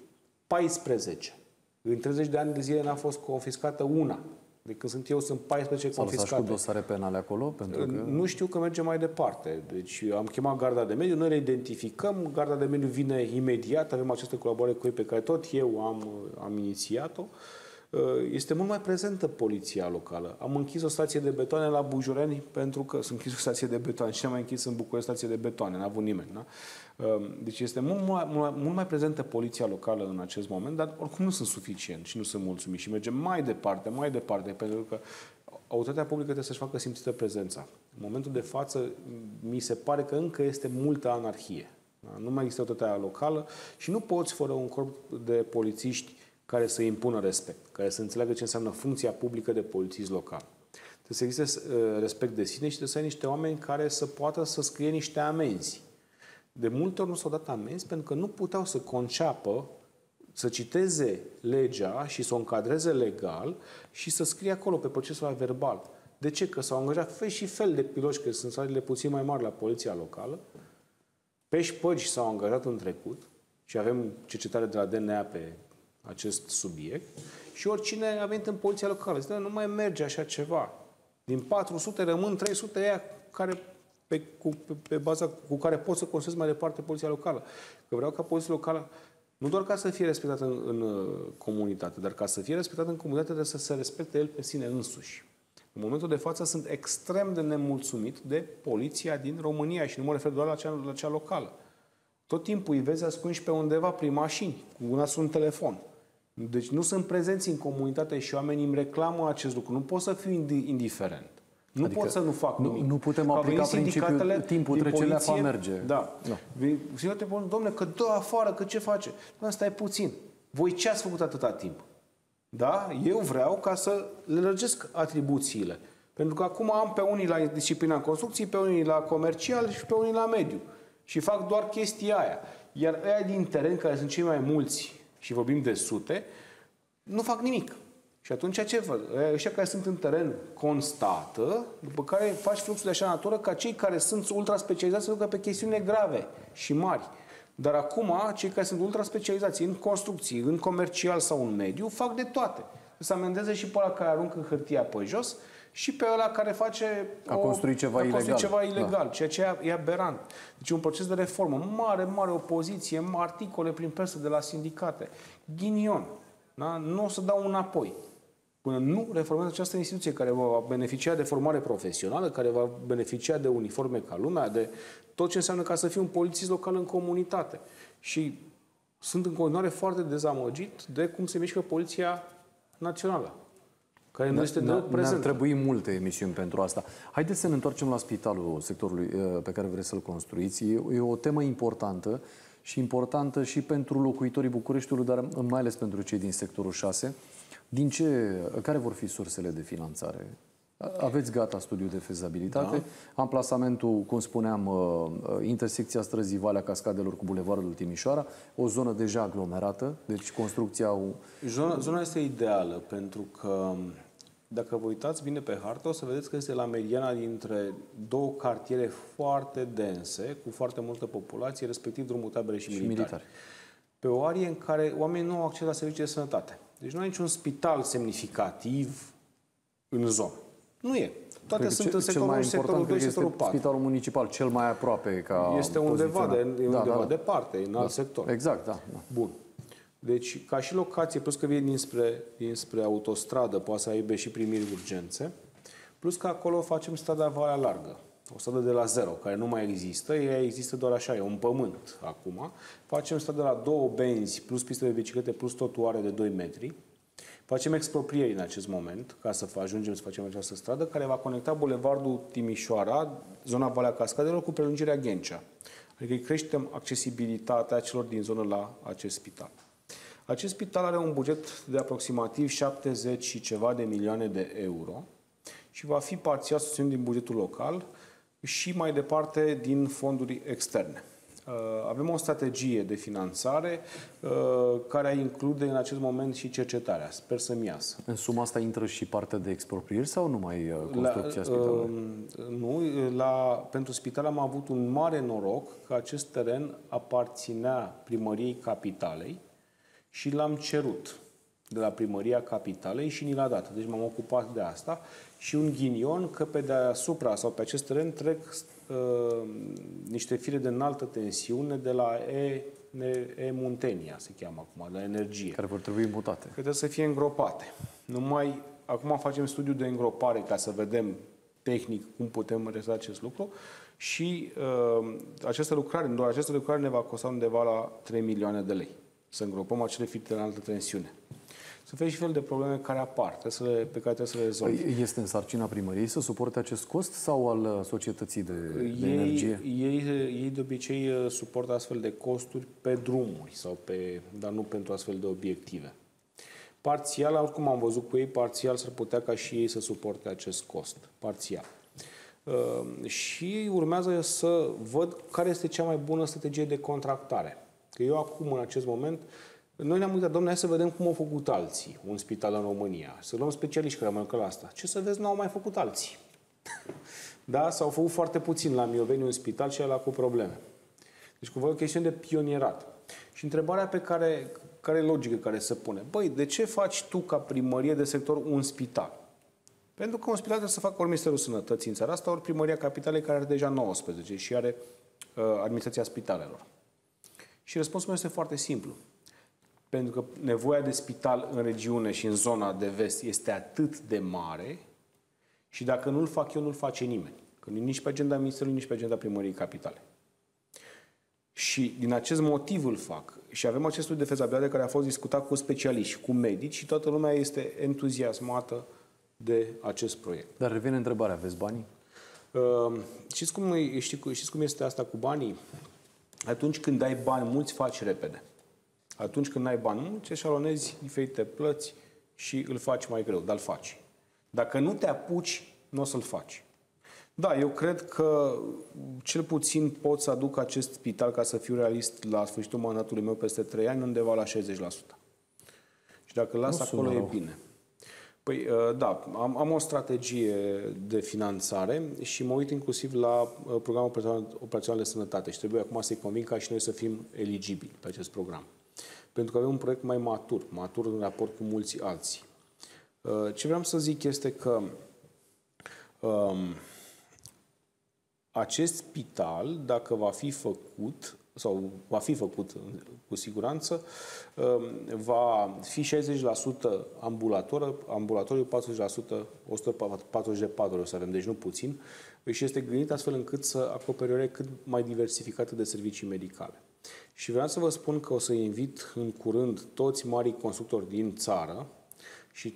14. În 30 de ani de zile n-a fost confiscată una. De când sunt eu, sunt 14 confiscate. S-au lăsat cu dosare penale acolo? Pentru că... Nu știu că merge mai departe. Deci am chemat garda de mediu, noi le identificăm, garda de mediu vine imediat, avem această colaborare cu ei pe care tot eu am inițiat-o. Este mult mai prezentă poliția locală. Am închis o stație de betoane la Bujoreni pentru că sunt închis o stație de betoane și am mai închis în București stație de betoane, n-a avut nimeni. Da? Deci este mult mai prezentă poliția locală în acest moment, dar oricum nu sunt suficient și nu sunt mulțumit și mergem mai departe, pentru că autoritatea publică trebuie să-și facă simțită prezența. În momentul de față, mi se pare că încă este multă anarhie. Da? Nu mai există autoritatea locală și nu poți, fără un corp de polițiști care să impună respect, care să înțeleagă ce înseamnă funcția publică de polițist local. Trebuie să existe respect de sine și trebuie să ai niște oameni care să poată să scrie niște amenzi. De multe ori nu s-au dat amenzi pentru că nu puteau să conceapă, să citeze legea și să o încadreze legal și să scrie acolo pe procesul verbal. De ce? Că s-au angajat fel și fel de piloți, că sunt salariile puțin mai mari la poliția locală, peși păgi s-au angajat în trecut și avem cercetare de la DNA pe acest subiect și oricine a venit în poliția locală. Zice, nu mai merge așa ceva. Din 400 rămân 300 aia care, pe baza cu care pot să construiesc mai departe poliția locală. Că vreau ca poliția locală nu doar ca să fie respectată în comunitate, dar ca să fie respectată în comunitate trebuie să se respecte el pe sine însuși. În momentul de față sunt extrem de nemulțumit de poliția din România și nu mă refer doar la cea locală. Tot timpul îi vezi ascunși pe undeva prin mașini, cu una un telefon. Deci nu sunt prezenți în comunitate și oamenii îmi reclamă acest lucru. Nu pot să fiu indiferent. Nu pot să nu fac nimic. Nu putem aplica principiul timpul trece, leafa merge. Da. Și eu te spun, domnule, că dă afară, că ce face? Doamne, stai puțin. Voi ce ați făcut atâta timp? Da? Eu vreau ca să le lărgesc atribuțiile. Pentru că acum am pe unii la disciplina construcții, pe unii la comercial și pe unii la mediu. Și fac doar chestia aia. Iar aia din teren, care sunt cei mai mulți, și vorbim de sute, nu fac nimic. Și atunci ce văd? Ăștia care sunt în teren constată, după care faci fluxul de așa natură ca cei care sunt ultra-specializați să ducă pe chestiune grave și mari. Dar acum, cei care sunt ultra-specializați în construcții, în comercial sau în mediu, fac de toate. Să amendeze și pe ăla care aruncă hârtia pe jos și pe ăla care face a construit ceva ilegal, Da. ceea ce e aberant. Deci un proces de reformă, mare opoziție, articole prin presă de la sindicate. Ghinion. Da? Nu o să dau înapoi. Până nu reformează această instituție care va beneficia de formare profesională, care va beneficia de uniforme ca lumea, de tot ce înseamnă ca să fii un polițist local în comunitate. Și sunt în continuare foarte dezamăgit de cum se mișcă Poliția Națională, care nu este deloc prezentă. Ne-ar trebui multe emisiuni pentru asta. Haideți să ne întoarcem la spitalul sectorului pe care vreți să-l construiți. E o temă importantă și pentru locuitorii Bucureștiului, dar mai ales pentru cei din sectorul 6. Care vor fi sursele de finanțare? Aveți gata studiul de fezabilitate. Da. Amplasamentul, cum spuneam, intersecția străzii Valea Cascadelor cu Bulevardul Timișoara, o zonă deja aglomerată, deci construcția... Zona este ideală, pentru că dacă vă uitați bine pe hartă, o să vedeți că este la mediana dintre două cartiere foarte dense, cu foarte multă populație, respectiv Drumul Tabere și Militari. Pe o arie în care oamenii nu au acces la servicii de sănătate. Deci nu ai niciun spital semnificativ în zonă. Nu e. Toate sunt în sectorul 1, sectorul 2, sectorul 4. Spitalul municipal cel mai aproape ca este undeva departe, în alt sector. Exact, da. Bun. Deci, ca și locație, plus că vine dinspre autostradă, poate să aibă și primiri urgențe, plus că acolo facem strada Valea Largă. O stradă de la zero, care nu mai există, ea există doar așa, e un pământ acum. Facem stradă la 2 benzi, plus pistă de biciclete, plus trotuare de 2 metri. Facem exproprieri în acest moment, ca să ajungem să facem această stradă, care va conecta Bulevardul Timișoara, zona Valea Cascadelor, cu prelungirea Ghencea. Adică creștem accesibilitatea celor din zonă la acest spital. Acest spital are un buget de aproximativ 70 și ceva de milioane de euro și va fi parțial susținut din bugetul local și mai departe din fonduri externe. Avem o strategie de finanțare care include în acest moment și cercetarea. Sper să-mi iasă. În suma asta intră și partea de exproprieri sau numai construcția spitalului? Nu. Pentru spital am avut un mare noroc că acest teren aparținea Primăriei Capitalei și l-am cerut de la Primăria Capitalei și ni l-a dat. Deci m-am ocupat de asta și un ghinion că pe deasupra sau pe acest teren trec niște fire de înaltă tensiune de la E-Muntenia, se cheamă acum, de la energie. Care vor trebui mutate. Trebuie să fie îngropate. Acum facem studiul de îngropare ca să vedem tehnic cum putem realiza acest lucru și această lucrare ne va costa undeva la 3 milioane de lei. Să îngropăm acele fire de înaltă tensiune. Sunt fel și fel de probleme care apar, pe care trebuie să le rezolve. Este în sarcina primăriei să suporte acest cost sau al societății de energie? Ei de obicei suportă astfel de costuri pe drumuri, dar nu pentru astfel de obiective. Parțial, oricum am văzut cu ei, parțial s-ar putea ca și ei să suporte acest cost. Parțial. Și urmează să văd care este cea mai bună strategie de contractare. Că eu acum, în acest moment, noi ne-am uitat, domnule, hai să vedem cum au făcut alții un spital în România. Să luăm specialiști care au mai lucrat la asta. Ce să vezi, n-au mai făcut alții. Da? S-au făcut foarte puțin la Mioveni un spital și ăla cu probleme. Deci cumva o chestiune de pionierat. Și întrebarea care e logică care se pune. Băi, de ce faci tu ca primărie de sector un spital? Pentru că un spital trebuie să facă ori Ministerul Sănătății în țara asta, ori Primăria Capitalei, care are deja 19 și are administrația spitalelor. Și răspunsul meu este foarte simplu. Pentru că nevoia de spital în regiune și în zona de vest este atât de mare și dacă nu-l fac eu, nu-l face nimeni. Că nici pe agenda Ministerului, nici pe agenda Primăriei Capitale. Și din acest motiv îl fac. Și avem acest studiu de fezabilitate care a fost discutat cu specialiști, cu medici și toată lumea este entuziasmată de acest proiect. Dar revine întrebarea, aveți banii? Știți cum este asta cu banii? Atunci când ai bani mulți, faci repede. Atunci când ai bani mulți, eșalonezi diferite plăți și îl faci mai greu, dar îl faci. Dacă nu te apuci, nu o să-l faci. Da, eu cred că cel puțin pot să aduc acest spital, ca să fiu realist, la sfârșitul mandatului meu peste 3 ani, undeva la 60%. Și dacă îl las acolo, e bine. Păi, da, am o strategie de finanțare și mă uit inclusiv la programul operațional de sănătate și trebuie acum să-i conving ca și noi să fim eligibili pe acest program. Pentru că avem un proiect mai matur în raport cu mulți alții. Ce vreau să zic este că Acest spital, dacă va fi făcut, sau va fi făcut cu siguranță, va fi 60% ambulatoriu, 40%, 140 de paturi o să avem, deci nu puțin, și este gândit astfel încât să acopere o cât mai diversificată de servicii medicale. Și vreau să vă spun că o să invit în curând toți marii constructori din țară și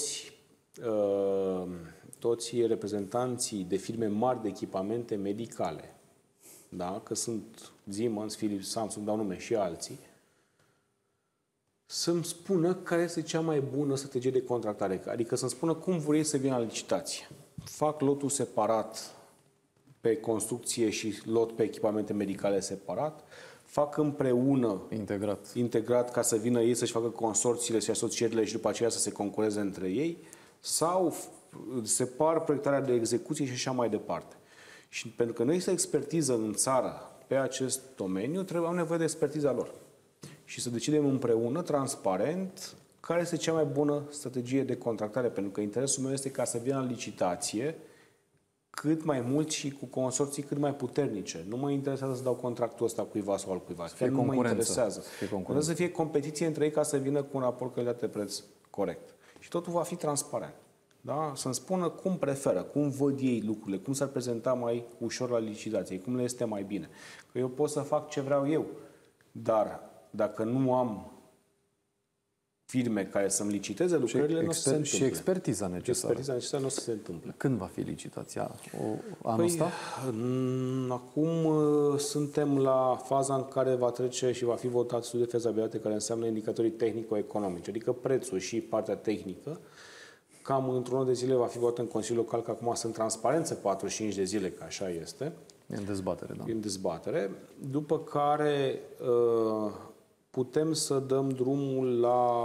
toți reprezentanții de firme mari de echipamente medicale, da? Că sunt Siemens, Philips, Samsung, dau nume și alții, să-mi spună care este cea mai bună strategie de contractare. Adică să-mi spună cum vor ei să vină la licitație. Fac lotul separat pe construcție și lot pe echipamente medicale separat, fac împreună, integrat ca să vină ei să-și facă consorțiile și asocierile și după aceea să se concureze între ei, sau separ proiectarea de execuție și așa mai departe. Și pentru că nu există expertiză în țară pe acest domeniu, au nevoie de expertiza lor. Și să decidem împreună, transparent, care este cea mai bună strategie de contractare. Pentru că interesul meu este ca să vină la licitație cât mai mult și cu consorții cât mai puternice. Nu mă interesează să dau contractul ăsta cuiva sau altcuiva. Chiar nu mă interesează. Vreau să fie competiție între ei ca să vină cu un raport calitate-preț corect. Și totul va fi transparent. Da? Să-mi spună cum preferă, cum văd ei lucrurile, cum s-ar prezenta mai ușor la licitație, cum le este mai bine. Că eu pot să fac ce vreau eu, dar dacă nu am firme care să-mi liciteze lucrările, nu o să se întâmple. Și expertiza necesară. Expertiza necesară nu o să se întâmple. Când va fi licitația? Anul ăsta? Acum suntem la faza în care va trece și va fi votat studiul de fezabilitate, care înseamnă indicatorii tehnico-economici, adică prețul și partea tehnică. Cam într-un an de zile va fi votat în Consiliul Local, că acum sunt transparență 45 de zile, că așa este. E în dezbatere, da. E în dezbatere. După care putem să dăm drumul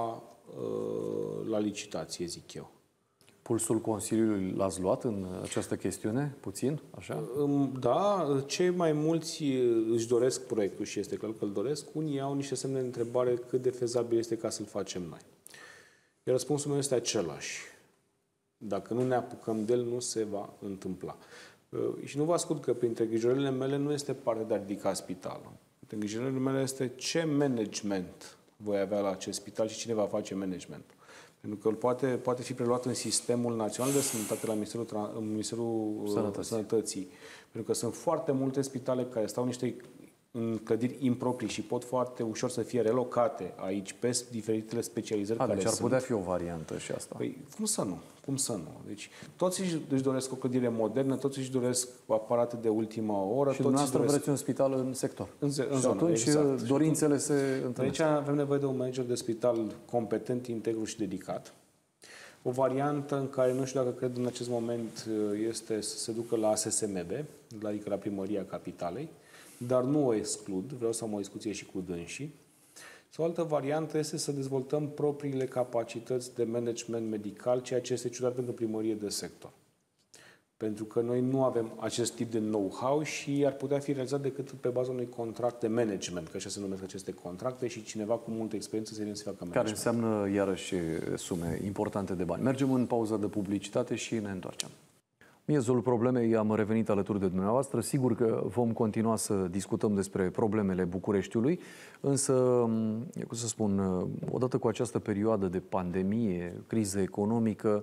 la licitație, zic eu. Pulsul Consiliului l-ați luat în această chestiune? Puțin? Așa? Da, cei mai mulți își doresc proiectul și este clar că îl doresc. Unii au niște semne de întrebare cât de fezabil este ca să-l facem noi. Iar răspunsul meu este același. Dacă nu ne apucăm de el, nu se va întâmpla. Și nu vă ascult că printre îngrijorările mele nu este partea de a ridica spitalul. Printre îngrijorările mele este ce management voi avea la acest spital și cine va face managementul. Pentru că poate fi preluat în Sistemul Național de Sănătate la Ministerul Sănătății. Pentru că sunt foarte multe spitale care stau în clădiri improprii și pot foarte ușor să fie relocate aici pe diferitele specializări care deci ar sunt. putea fi o variantă și asta. Păi, cum să nu? Cum să nu? Deci, toți își doresc o clădire modernă, toți își doresc aparate de ultimă oră. Și dumneavoastră vreți un spital în sector. În și zonă, atunci exact. dorințele se întâlnesc. Aici avem nevoie de un manager de spital competent, integru și dedicat. O variantă în care, nu știu dacă cred în acest moment, este să se ducă la ASSMB, adică la Primăria Capitalei, dar nu o exclud, vreau să am o discuție și cu dânsii. Sau o altă variantă este să dezvoltăm propriile capacități de management medical, ceea ce este ciudat pentru primărie de sector. Pentru că noi nu avem acest tip de know-how și ar putea fi realizat decât pe baza unui contract de management, că așa se numesc aceste contracte, și cineva cu multă experiență se vine să facă management. Care înseamnă, iarăși, sume importante de bani. Mergem în pauză de publicitate și ne întoarcem. Miezul problemei, am revenit alături de dumneavoastră. Sigur că vom continua să discutăm despre problemele Bucureștiului, însă, cum să spun, odată cu această perioadă de pandemie, criză economică,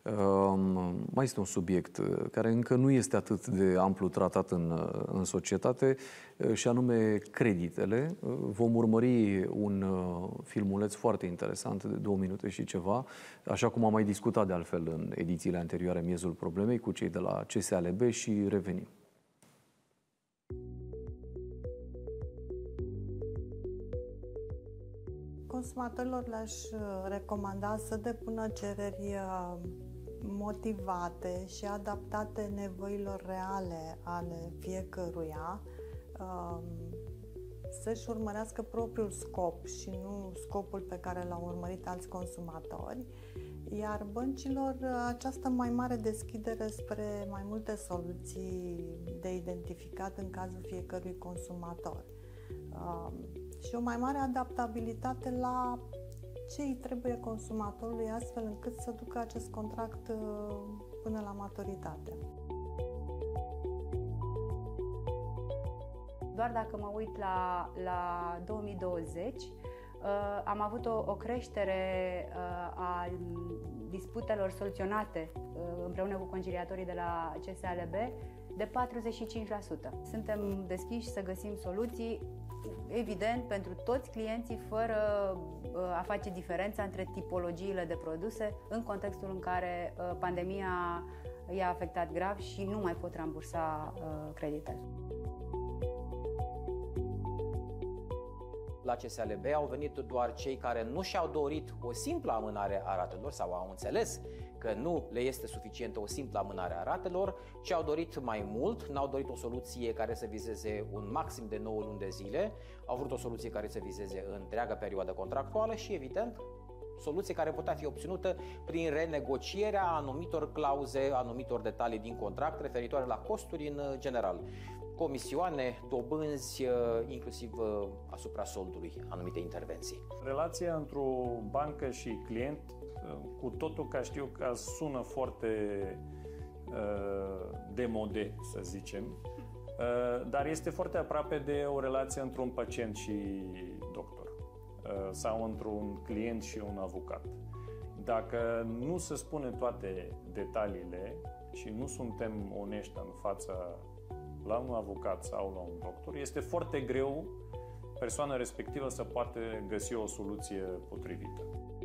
mai este un subiect care încă nu este atât de amplu tratat în societate, și anume creditele. Vom urmări un filmuleț foarte interesant de 2 minute și ceva, așa cum am mai discutat de altfel în edițiile anterioare Miezul Problemei cu cei de la CSALB, și revenim. Consumatorilor le-aș recomanda să depună cereri motivate și adaptate nevoilor reale ale fiecăruia, să-și urmărească propriul scop și nu scopul pe care l-au urmărit alți consumatori, iar băncilor această mai mare deschidere spre mai multe soluții de identificat în cazul fiecărui consumator. Și o mai mare adaptabilitate la ce îi trebuie consumatorului, astfel încât să ducă acest contract până la maturitate. Doar dacă mă uit la 2020, am avut o creștere a disputelor soluționate împreună cu conciliatorii de la CSALB de 45%. Suntem deschiși să găsim soluții, evident, pentru toți clienții, fără a face diferența între tipologiile de produse în contextul în care pandemia i-a afectat grav și nu mai pot rambursa creditele. La CSALB au venit doar cei care nu și-au dorit o simplă amânare a ratelor sau au înțeles că nu le este suficientă o simplă amânare a ratelor, ci au dorit mai mult, n-au dorit o soluție care să vizeze un maxim de 9 luni de zile, au vrut o soluție care să vizeze întreaga perioadă contractuală și, evident, soluție care putea fi obținută prin renegocierea anumitor clauze, anumitor detalii din contract referitoare la costuri în general. Comisioane, dobânzi, inclusiv asupra soldului, anumite intervenții. Relația între o bancă și client, cu totul că știu că sună foarte demode, să zicem, dar este foarte aproape de o relație între un pacient și doctor sau între un client și un avocat. Dacă nu se spune toate detaliile și nu suntem onești în fața la un avocat sau la un doctor, este foarte greu persoana respectivă să poată găsi o soluție potrivită.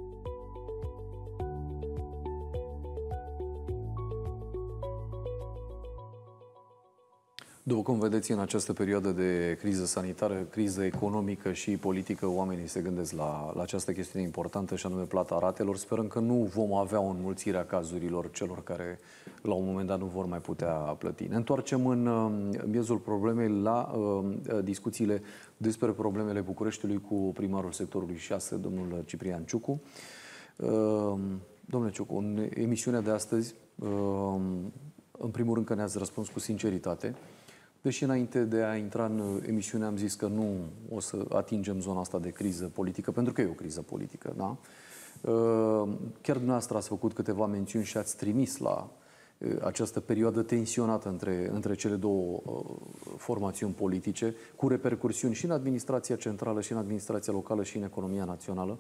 După cum vedeți, în această perioadă de criză sanitară, criză economică și politică, oamenii se gândesc la această chestiune importantă și anume plata ratelor. Sperăm că nu vom avea o înmulțire a cazurilor celor care la un moment dat nu vor mai putea plăti. Ne întoarcem în miezul problemei la discuțiile despre problemele Bucureștiului cu primarul sectorului 6, domnul Ciprian Ciucu. Domnule Ciucu, în emisiunea de astăzi, în primul rând că ne-ați răspuns cu sinceritate, deși înainte de a intra în emisiune am zis că nu o să atingem zona asta de criză politică, pentru că e o criză politică, da? Chiar dumneavoastră ați făcut câteva mențiuni și ați trimis la această perioadă tensionată între cele două formațiuni politice, cu repercursiuni și în administrația centrală, și în administrația locală, și în economia națională.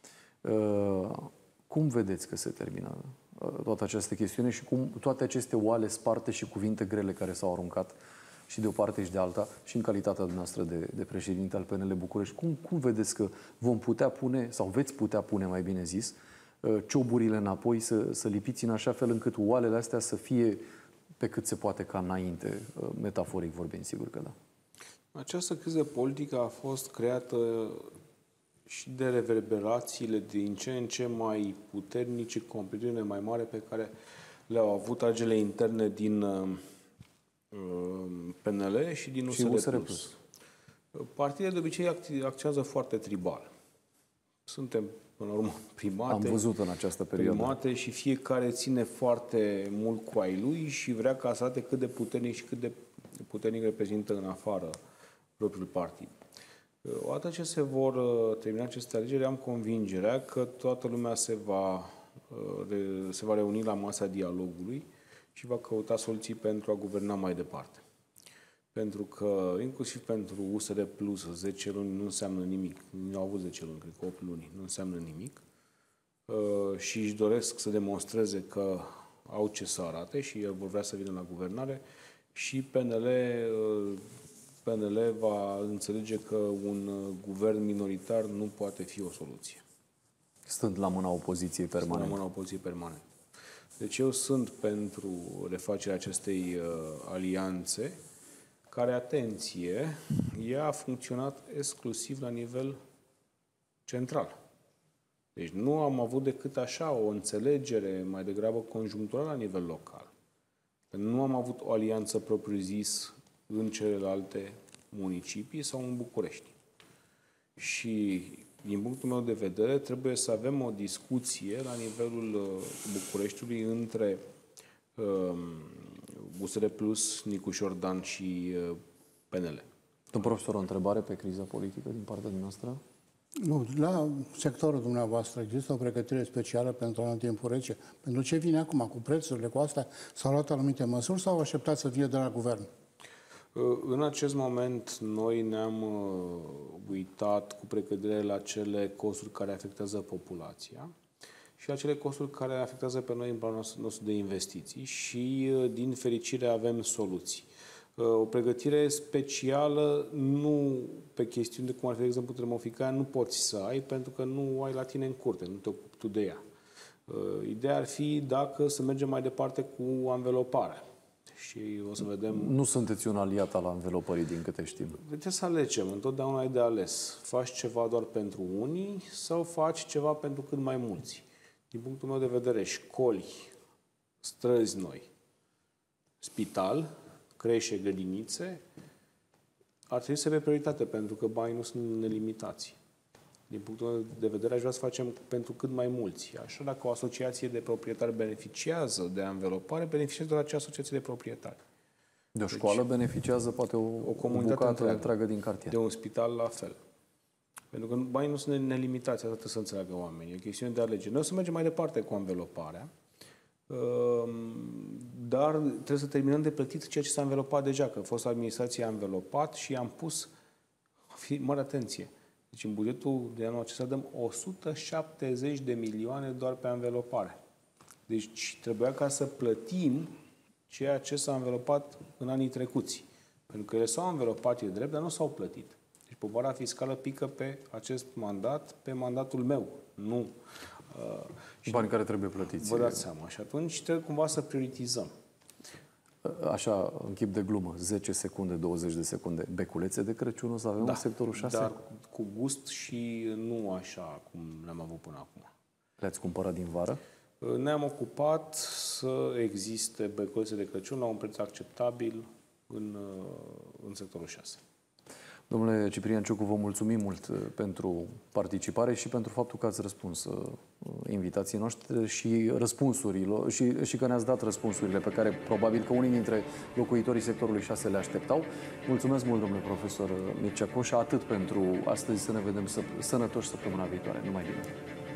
Cum vedeți că se termină toată această chestiune și cum toate aceste oale sparte și cuvinte grele care s-au aruncat și de o parte și de alta, și în calitatea dumneavoastră de președinte al PNL București, cum vedeți că vom putea pune, sau veți putea pune, mai bine zis, cioburile înapoi, să lipiți în așa fel încât oalele astea să fie pe cât se poate ca înainte, metaforic vorbind, sigur că da. Această criză politică a fost creată și de reverberațiile din ce în ce mai puternice, competițiune mai mare pe care le-au avut agele interne din PNL și din USR+. Partidele de obicei acționează foarte tribal. Suntem, până la urmă, primate. Am văzut în această perioadă. Primate și fiecare ține foarte mult cu ai lui și vrea ca să arate cât de puternic și cât de puternic reprezintă în afară propriul partid. Odată ce se vor termina aceste alegeri, am convingerea că toată lumea se va reuni la masa dialogului și va căuta soluții pentru a guverna mai departe. Pentru că, inclusiv pentru USR Plus, 10 luni nu înseamnă nimic. Nu au avut 10 luni, cred că 8 luni, nu înseamnă nimic. Și își doresc să demonstreze că au ce să arate și vor vrea să vină la guvernare. Și PNL va înțelege că un guvern minoritar nu poate fi o soluție. Stând la mâna opoziției permanent. Stând la mâna opoziției permanent. Deci eu sunt pentru refacerea acestei alianțe, care, atenție, ea a funcționat exclusiv la nivel central. Deci nu am avut decât așa o înțelegere mai degrabă conjuncturală la nivel local. Nu am avut o alianță propriu-zis în celelalte municipii sau în București. Și, din punctul meu de vedere, trebuie să avem o discuție la nivelul Bucureștiului între USR Plus, Nicu Șordan și PNL. Domnul profesor, o întrebare pe criza politică din partea dumneavoastră? Nu, la sectorul dumneavoastră există o pregătire specială pentru anotimpul rece? Pentru ce vine acum? Cu prețurile, cu astea s-au luat anumite măsuri sau așteptați să fie de la guvern? În acest moment, noi ne-am uitat cu precădere la cele costuri care afectează populația și la cele costuri care afectează pe noi în planul nostru de investiții și, din fericire, avem soluții. O pregătire specială, nu pe chestiuni de cum ar fi, de exemplu, termoficarea, nu poți să ai pentru că nu ai la tine în curte, nu te ocupi tu de ea. Ideea ar fi dacă să mergem mai departe cu anveloparea. Și o să vedem... Nu sunteți un aliat al anvelopării, din câte știm. Trebuie să alegem. Întotdeauna ai de ales. Faci ceva doar pentru unii sau faci ceva pentru cât mai mulți. Din punctul meu de vedere, școli, străzi noi, spital, creșe, grădinițe, ar trebui să fie prioritate, pentru că banii nu sunt nelimitați. Din punctul meu de vedere, aș vrea să facem pentru cât mai mulți. Așa, dacă o asociație de proprietari beneficiază de anvelopare, beneficiază doar acea asociație de proprietari. De o școală beneficiază poate o comunitate întreagă din cartier. De un spital la fel. Pentru că banii nu sunt nelimitați, asta trebuie să înțeleagă oamenii. E o chestiune de alegere. Noi o să mergem mai departe cu anveloparea, dar trebuie să terminăm de plătit ceea ce s-a anvelopat deja, că a fost administrația anvelopat și am pus, mare atenție, deci în bugetul de anul acesta dăm 170 de milioane doar pe anvelopare. Deci trebuia ca să plătim ceea ce s-a anvelopat în anii trecuți. Pentru că ele s-au anvelopat, e drept, dar nu s-au plătit. Deci povara fiscală pică pe acest mandat, pe mandatul meu. Nu. Bani care trebuie plătiți. Vă dați seama. Și atunci trebuie cumva să prioritizăm. Așa, în chip de glumă, 10 secunde, 20 de secunde, beculețe de Crăciun o să avem în sectorul 6? Dar cu gust și nu așa cum le-am avut până acum. Le-ați cumpărat din vară? Ne-am ocupat să existe beculețe de Crăciun la un preț acceptabil în sectorul 6. Domnule Ciprian Ciucu, vă mulțumim mult pentru participare și pentru faptul că ați răspuns invitației noastre și răspunsurilor și că ne-ați dat răspunsurile pe care probabil că unii dintre locuitorii sectorului 6 le așteptau. Mulțumesc mult, domnule profesor Mircea Coșa, atât pentru astăzi. Să ne vedem sănătoși săptămâna viitoare. Numai bine!